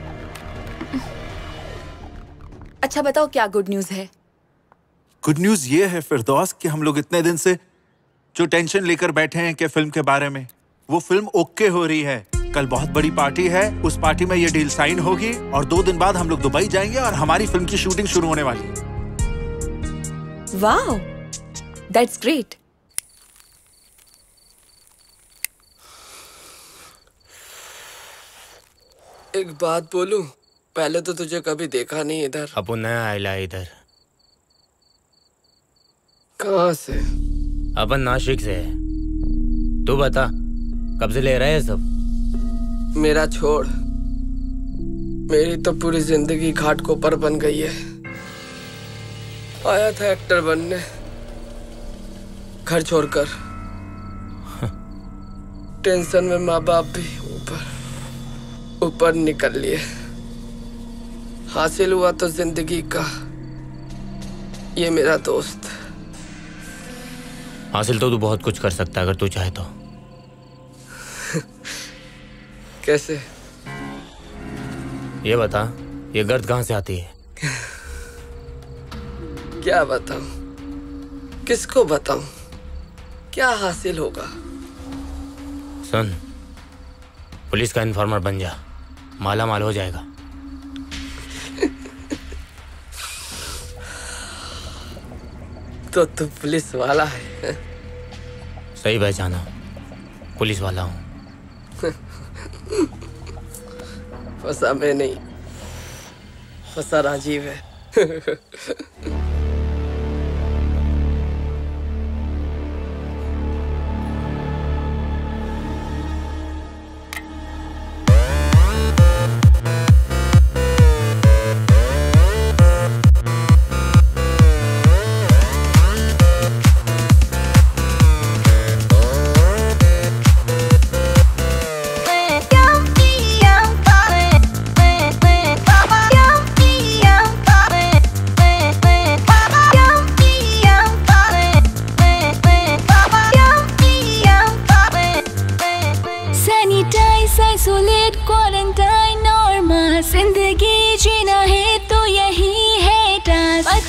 Speaker 6: अच्छा बताओ, क्या गुड न्यूज है?
Speaker 5: गुड न्यूज ये है फिरदौस कि हम लोग इतने दिन से जो टेंशन लेकर बैठे हैं कि फिल्म के बारे में, वो फिल्म ओके हो रही है। कल बहुत बड़ी पार्टी है, उस पार्टी में ये डील साइन होगी और 2 दिन बाद हम लोग दुबई जाएंगे और हमारी फिल्म की शूटिंग शुरू होने वाली है।
Speaker 6: Wow, that's great.
Speaker 7: एक बात बोलूं? पहले तो तुझे कभी देखा नहीं इधर।
Speaker 21: अपू नया आयला इधर।
Speaker 7: कहाँ से?
Speaker 21: अपन नासिक से है। तू बता, कब से ले रहा है सब?
Speaker 7: मेरा छोड़, मेरी तो पूरी जिंदगी घाट को पर बन गई है। आया था एक्टर बनने, घर छोड़कर। टेंशन में माँ बाप भी ऊपर निकल लिए। हासिल हुआ तो जिंदगी का ये मेरा दोस्त।
Speaker 21: हासिल तो तू बहुत कुछ कर सकता है अगर तू चाहे तो।
Speaker 7: कैसे?
Speaker 21: ये बता, ये गर्द कहाँ से आती है?
Speaker 7: क्या बताऊं? किसको बताऊं? क्या हासिल होगा?
Speaker 21: सुन, पुलिस का इन्फॉर्मर बन जा, माला माल हो जाएगा।
Speaker 7: तो तू पुलिस वाला है?
Speaker 21: सही पहचाना, पुलिस वाला हूँ।
Speaker 7: फंसा मैं नहीं, फंसा राजीव है।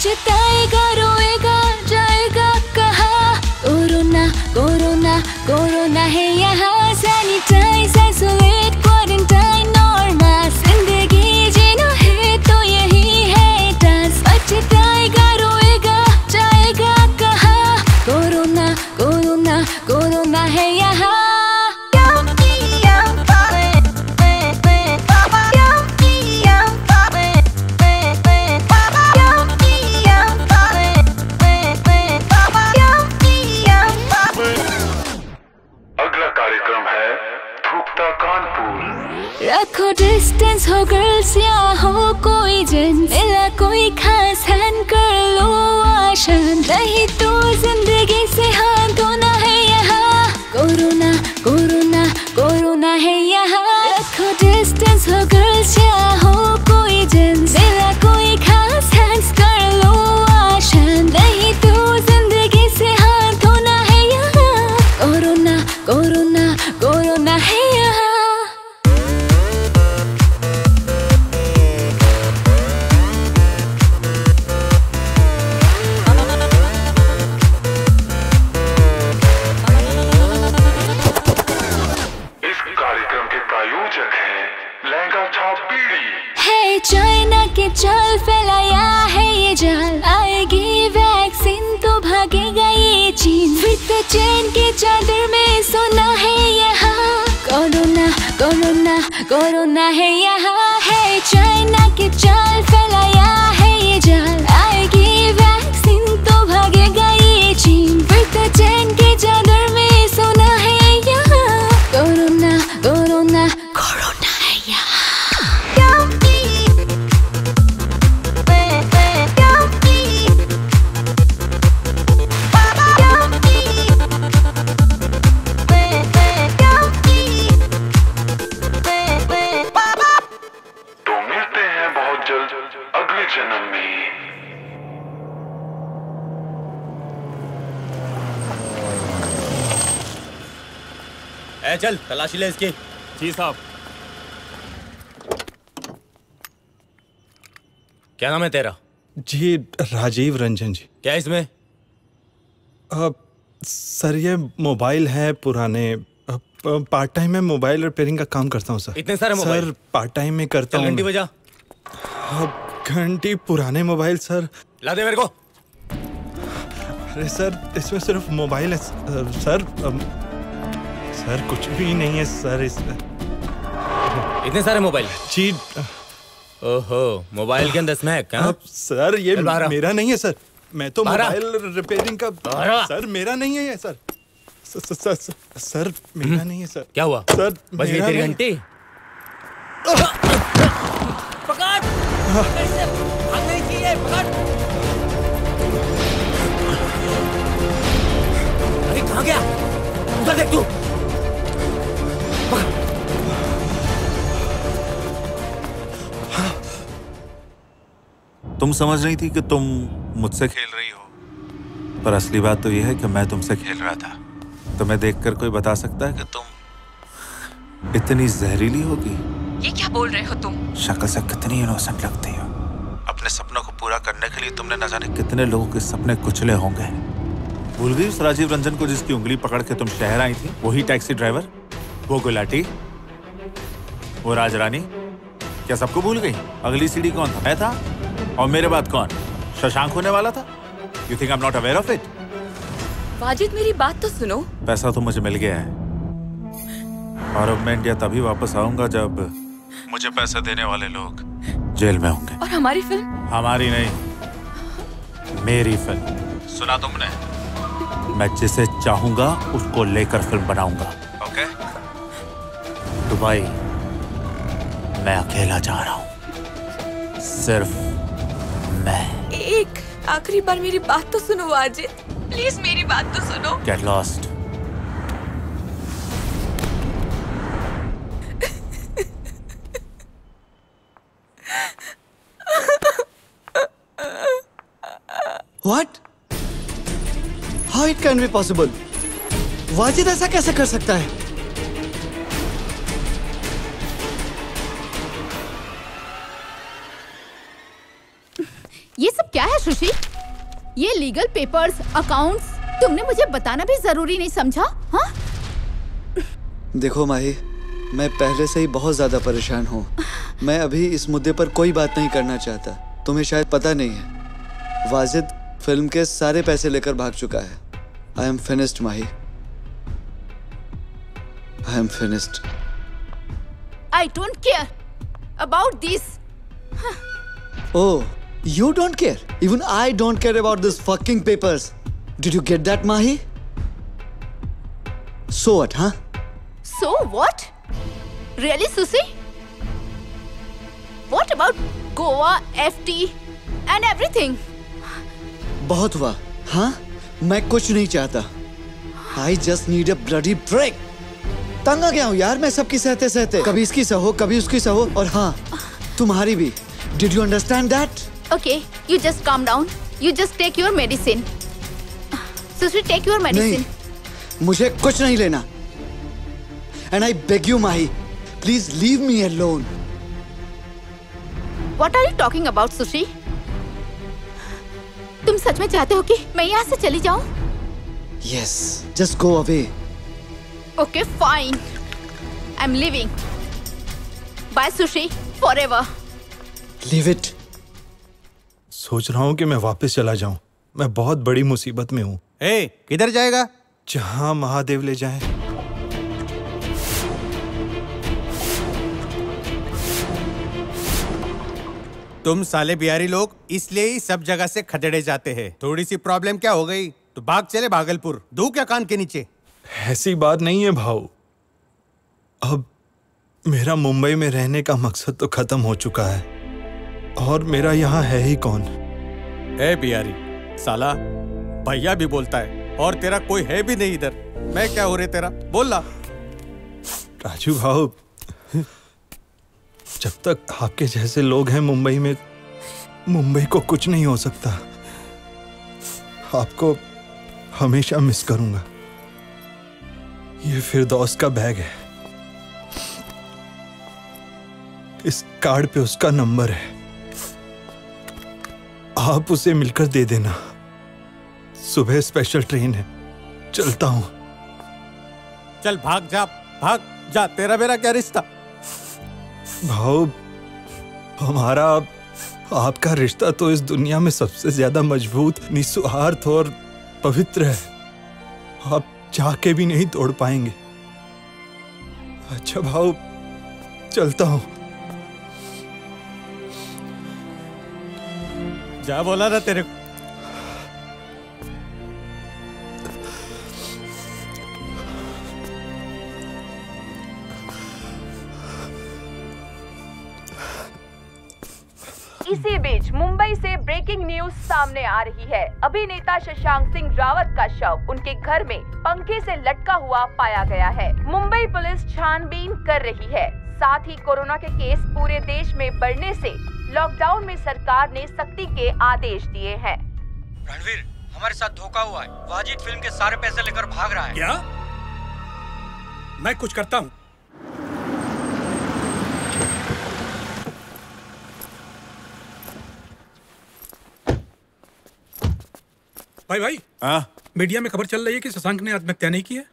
Speaker 14: पछताएगा रोएगा जाएगा कहाँ। कोरोना कोरोना कोरोना है यहाँ, सैनिटाइज आइसोलेट क्वारंटाइन और मास्क, जिंदगी जीना है तो यही है डांस। पछताएगा रोएगा जाएगा कहाँ। कोरोना कोरोना कोरोना है यहाँ। रखो डिस्टेंस, हो गर्ल्स या हो कोई जेंट्स, मिला कोई खास हैंड कर लो आसान, नहीं तो जिंदगी से हाथ धोना है यहाँ। कोरोना कोरोना कोरोना है यहाँ। रखो डिस्टेंस, हो गर्ल्स या हो कोई जेंट्स, मिला कोई खास हैंड कर लो आसान, नहीं तो जिंदगी से हाथ धोना है यहाँ। कोरोना कोरोना कोरोना है यहाँ। चाइना के चाल फैलाया है ये जाल, आएगी वैक्सीन तो भागेगा ये चीन, फिर चैन के चादर में सोना है यहाँ। कोरोना कोरोना कोरोना है यहाँ। है चाइना के चाल फैलाया है ये जाल, आएगी वैक्सीन तो भागेगा ये चीन, फिर चैन के चादर में सोना है यहाँ। कोरोना कोरोना कोरोना है यहाँ।
Speaker 21: चल तलाशी ले इसकी।
Speaker 12: जी साहब।
Speaker 21: क्या नाम है तेरा?
Speaker 4: जी राजीव रंजन जी।
Speaker 21: क्या इसमें?
Speaker 4: सर ये मोबाइल है पुराने, पार्ट टाइम में मोबाइल रिपेयरिंग का काम करता हूँ सर।
Speaker 21: इतने सारे मोबाइल?
Speaker 4: सर पार्ट टाइम में करता हूँ।
Speaker 21: घंटी बजा।
Speaker 4: घंटी पुराने मोबाइल सर।
Speaker 21: ला दे मेरे को।
Speaker 4: अरे सर इसमें सिर्फ मोबाइल है सर। सर कुछ भी नहीं है सर इसमें।
Speaker 21: इतने सारे मोबाइल?
Speaker 4: जी।
Speaker 21: ओहो, मोबाइल के अंदर स्नैक?
Speaker 4: सर ये मेरा नहीं है सर, मैं तो मोबाइल रिपेयरिंग का। सर मेरा नहीं है ये सर। सर मेरा नहीं है सर।
Speaker 21: क्या हुआ?
Speaker 4: सर
Speaker 21: बस ये तेरी घंटी? पकड़! कैसे भागना ही चाहिए, पकड़! अरे कहाँ गया? उधर देख तू।
Speaker 5: तुम समझ रही थी कि तुम मुझसे खेल रही हो, पर असली बात तो यह है कि मैं तुमसे खेल रहा था। तुम्हें देखकर कोई बता सकता है कि तुम इतनी जहरीली होगी?
Speaker 6: ये क्या बोल रहे हो तुम?
Speaker 5: शक्ल से कितनी इनोसेंट लगती हो। अपने सपनों को पूरा करने के लिए तुमने न जाने कितने लोगों के सपने कुचले होंगे। भूल गई उस राजीव रंजन को जिसकी उंगली पकड़ के तुम शहर आई थी? वही टैक्सी ड्राइवर, वो गुलाटी, वो राजरानी। क्या सबको भूल गई? अगली सीढ़ी कौन था? मैं था। और मेरे बाद कौन? शशांक होने वाला था। You think I'm not aware of it?
Speaker 6: Wajid मेरी बात तो सुनो।
Speaker 5: पैसा तो मुझे मिल गया है और अब मैं इंडिया तभी वापस आऊंगा जब मुझे पैसे देने वाले लोग जेल में होंगे।
Speaker 6: और हमारी फिल्म?
Speaker 5: हमारी नहीं, मेरी फिल्म। सुना तुमने? मैं जिसे चाहूंगा उसको लेकर फिल्म बनाऊंगा। ओके? दुबई मैं अकेला जा रहा हूं, सिर्फ मैं।
Speaker 6: एक आखिरी बार मेरी बात तो सुनो वाजिद, प्लीज मेरी बात तो सुनो।
Speaker 5: Get lost.
Speaker 15: What? How it can be possible? Wajid ऐसा कैसे कर सकता है?
Speaker 2: ये सब क्या है सुशी? ये लीगल पेपर्स, अकाउंट्स, तुमने मुझे बताना भी जरूरी नहीं समझा? हाँ?
Speaker 15: देखो माही, मैं पहले से ही बहुत ज्यादा परेशान हूँ। मैं अभी इस मुद्दे पर कोई बात नहीं करना चाहता। तुम्हें शायद पता नहीं है, वाजिद फिल्म के सारे पैसे लेकर भाग चुका है। I am finished Mahi, I am finished.
Speaker 2: I don't care about this.
Speaker 15: Oh, you don't care? Even I don't care about this fucking papers. Did you get that, Mahi? So what, huh?
Speaker 2: So what? Really, Susie? What about Goa, FT, and everything?
Speaker 15: बहुत हुआ, हाँ? मैं कुछ नहीं चाहता। I just need a bloody break. तंग आ गया हूँ यार मैं सबकी सहते सहते। कभी इसकी सहो, कभी उसकी सहो, और हाँ, तुम्हारी भी। Did you understand that?
Speaker 2: Okay, you just calm down. You just take your medicine. Sushi, take your medicine.
Speaker 15: नहीं, मुझे कुछ नहीं लेना। And I beg you, Mahi, please leave me alone.
Speaker 2: What are you talking about, Sushi? तुम सच में चाहते हो कि मैं यहाँ से चली जाऊँ?
Speaker 15: Yes, just go away.
Speaker 2: Okay, fine. I'm leaving. Bye, Sushi. Forever.
Speaker 15: Leave it.
Speaker 4: सोच रहा हूँ कि मैं वापस चला जाऊं। मैं बहुत बड़ी मुसीबत में हूँ।
Speaker 3: किधर जाएगा?
Speaker 4: जहाँ महादेव ले जाए।
Speaker 3: तुम साले बिहारी लोग इसलिए ही सब जगह से खदेड़े जाते हैं। थोड़ी सी प्रॉब्लम क्या हो गई तो भाग चले भागलपुर। दू क्या कान के नीचे?
Speaker 4: ऐसी बात नहीं है भाऊ। अब मेरा मुंबई में रहने का मकसद तो खत्म हो चुका है और मेरा यहाँ है ही कौन।
Speaker 3: ए बिहारी साला, भैया भी बोलता है और तेरा कोई है भी नहीं इधर। मैं क्या हो रहे तेरा? बोल ला।
Speaker 4: राजू भाऊ, जब तक आपके जैसे लोग हैं मुंबई में, मुंबई को कुछ नहीं हो सकता। आपको हमेशा मिस करूंगा। ये फिरदौस का बैग है, इस कार्ड पे उसका नंबर है। आप उसे मिलकर दे देना। सुबह स्पेशल ट्रेन है, चलता हूं।
Speaker 3: चल भाग जा, भाग जा। तेरा मेरा क्या रिश्ता?
Speaker 4: भाऊ, हमारा आपका रिश्ता तो इस दुनिया में सबसे ज्यादा मजबूत, निस्वार्थ और पवित्र है। आप चाह के भी नहीं तोड़ पाएंगे। अच्छा भाऊ, चलता हूं।
Speaker 3: जा बोला ना तेरे को।
Speaker 18: इसी बीच मुंबई से ब्रेकिंग न्यूज सामने आ रही है। अभिनेता शशांक सिंह रावत का शव उनके घर में पंखे से लटका हुआ पाया गया है। मुंबई पुलिस छानबीन कर रही है। साथ ही कोरोना के केस पूरे देश में बढ़ने से लॉकडाउन में सरकार ने सख्ती के आदेश दिए हैं।
Speaker 8: रणवीर, हमारे साथ धोखा हुआ है। वाजिद फिल्म के सारे पैसे लेकर भाग रहा है।
Speaker 22: क्या? मैं कुछ करता हूँ। भाई मीडिया में खबर चल रही है कि शशांक ने आत्महत्या नहीं की है।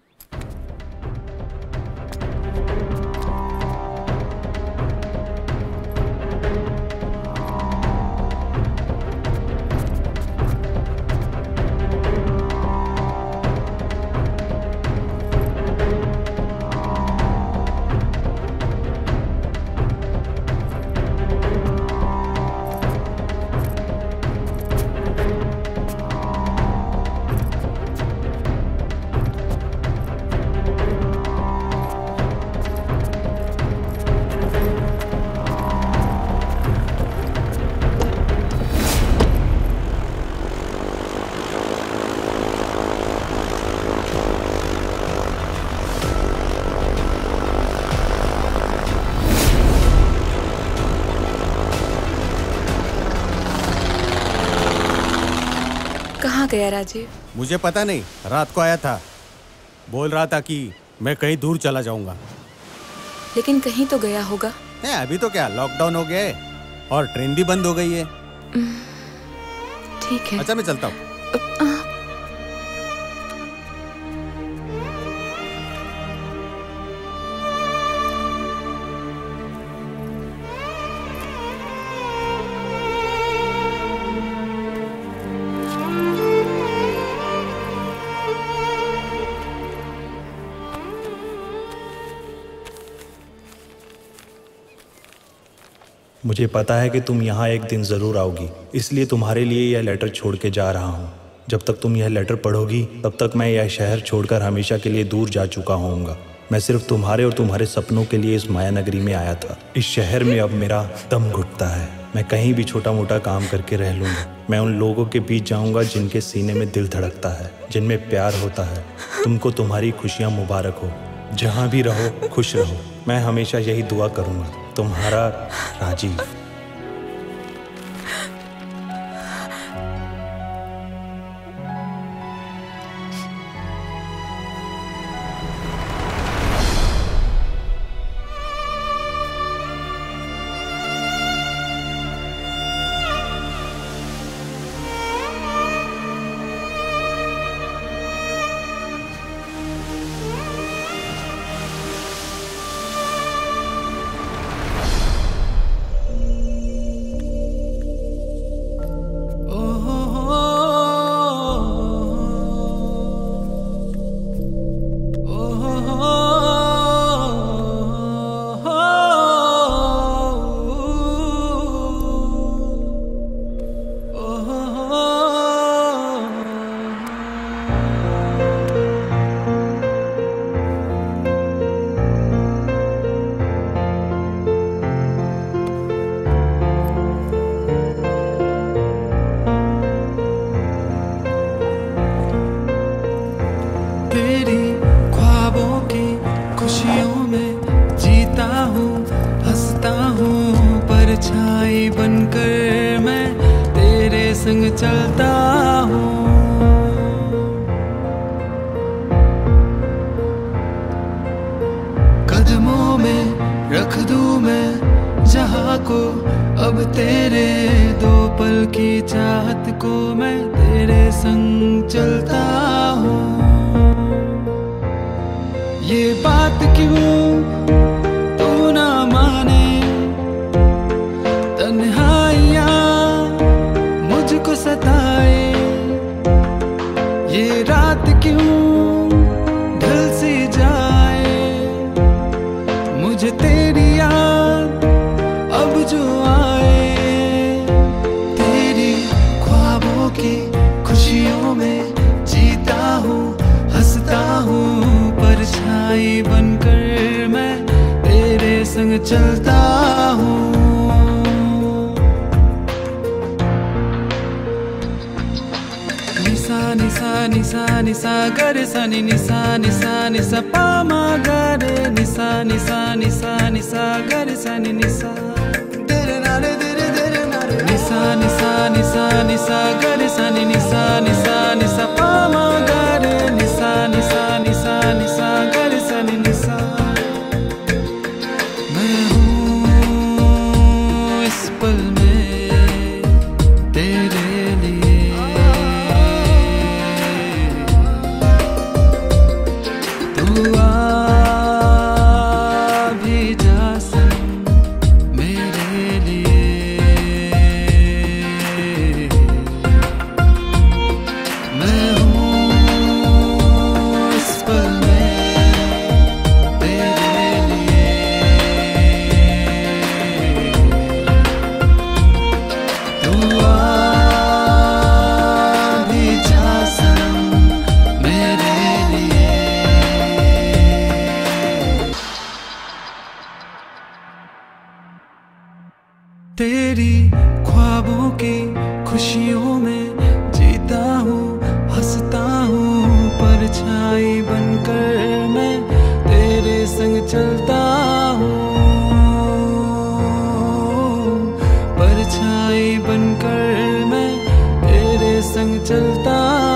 Speaker 6: कहाँ गया राजीव?
Speaker 3: मुझे पता नहीं, रात को आया था। बोल रहा था कि मैं कहीं दूर चला जाऊंगा।
Speaker 6: लेकिन कहीं तो गया होगा।
Speaker 3: अभी तो क्या लॉकडाउन हो गया है और ट्रेन भी बंद हो गई है।
Speaker 6: ठीक है।
Speaker 3: अच्छा मैं चलता हूँ।
Speaker 4: मुझे पता है कि तुम यहाँ एक दिन ज़रूर आओगी, इसलिए तुम्हारे लिए यह लेटर छोड़ के जा रहा हूँ। जब तक तुम यह लेटर पढ़ोगी तब तक मैं यह शहर छोड़कर हमेशा के लिए दूर जा चुका होऊंगा। मैं सिर्फ तुम्हारे और तुम्हारे सपनों के लिए इस माया नगरी में आया था। इस शहर में अब मेरा दम घुटता है। मैं कहीं भी छोटा मोटा काम करके रह लूँगा। मैं उन लोगों के बीच जाऊँगा जिनके सीने में दिल धड़कता है, जिनमें प्यार होता है। तुमको तुम्हारी खुशियाँ मुबारक हो। जहाँ भी रहो खुश रहो। मैं हमेशा यही दुआ करूँगा। तुम्हारा राजीव।
Speaker 1: तेरी ख्वाबों की खुशियों में जीता हूँ, हंसता हूँ, परछाई बनकर मैं तेरे संग चलता हूँ, परछाई बनकर मैं तेरे संग चलता